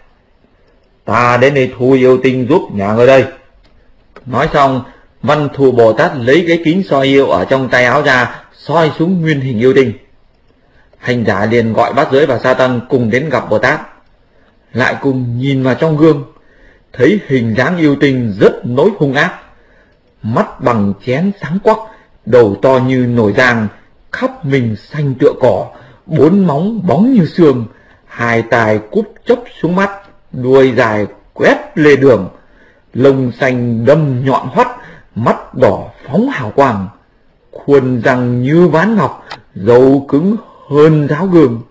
Ta đến đây thu yêu tinh giúp nhà ngươi đây. Nói xong, Văn Thù Bồ Tát lấy cái kính soi yêu ở trong tay áo ra, soi xuống nguyên hình yêu tinh. Hành giả liền gọi Bát Giới và Sa Tăng cùng đến gặp Bồ Tát. Lại cùng nhìn vào trong gương, thấy hình dáng yêu tinh rất nỗi hung ác. Mắt bằng chén sáng quắc, đầu to như nồi rang, khắp mình xanh tựa cỏ, 4 móng bóng như xương, 2 tai cúp chốc xuống mắt, đuôi dài quét lê đường, lông xanh đâm nhọn hoắt, mắt đỏ phóng hào quang, khuôn răng như ván ngọc, râu cứng hơn giáo gương.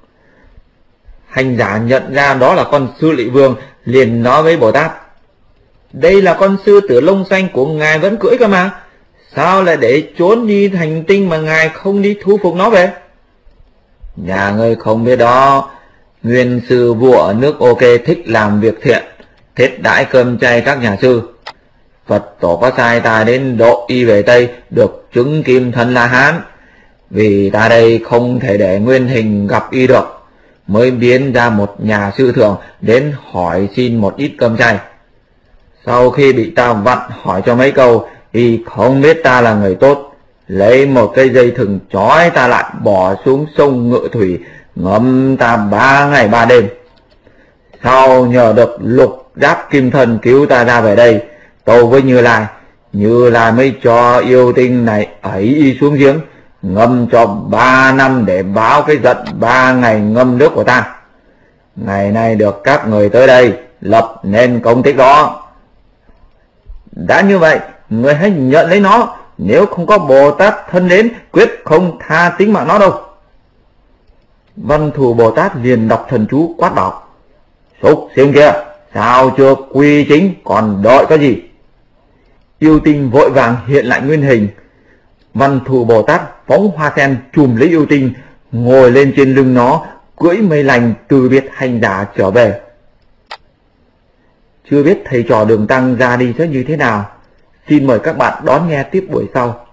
Hành giả nhận ra đó là con sư Lỵ Vương, liền nói với Bồ Tát: Đây là con sư tử lông xanh của ngài vẫn cưỡi cơ mà, sao lại để trốn đi hành tinh mà ngài không đi thu phục nó về? Nhà ngươi không biết đó, nguyên sư vua ở nước OK thích làm việc thiện, thích đãi cơm chay các nhà sư. Phật tổ có sai ta đến độ y về Tây, được chứng kim thân La Hán. Vì ta đây không thể để nguyên hình gặp y được, mới biến ra một nhà sư thường đến hỏi xin một ít cơm chay. Sau khi bị ta vặn hỏi cho mấy câu, y không biết ta là người tốt, lấy một cây dây thừng trói ta lại, bỏ xuống sông Ngự Thủy, ngâm ta 3 ngày 3 đêm. Sau nhờ được Lục Giáp Kim Thân cứu ta ra về đây, tâu với Như Lai, Như Lai mới cho yêu tinh này ấy y xuống giếng, ngâm cho 3 năm để báo cái giận 3 ngày ngâm nước của ta. Ngày nay được các người tới đây lập nên công tích đó. Đã như vậy, người hãy nhận lấy nó, nếu không có Bồ Tát thân đến, quyết không tha tính mạng nó đâu. Văn Thù Bồ Tát liền đọc thần chú quát bảo: Súc sinh kia, sao chưa quy chính, còn đợi có gì? Yêu tinh vội vàng hiện lại nguyên hình. Văn Thù Bồ Tát phóng hoa sen chùm lấy yêu tinh, ngồi lên trên lưng nó, cưỡi mây lành từ biệt hành giả trở về. Chưa biết thầy trò Đường Tăng ra đi sẽ như thế nào? Xin mời các bạn đón nghe tiếp buổi sau.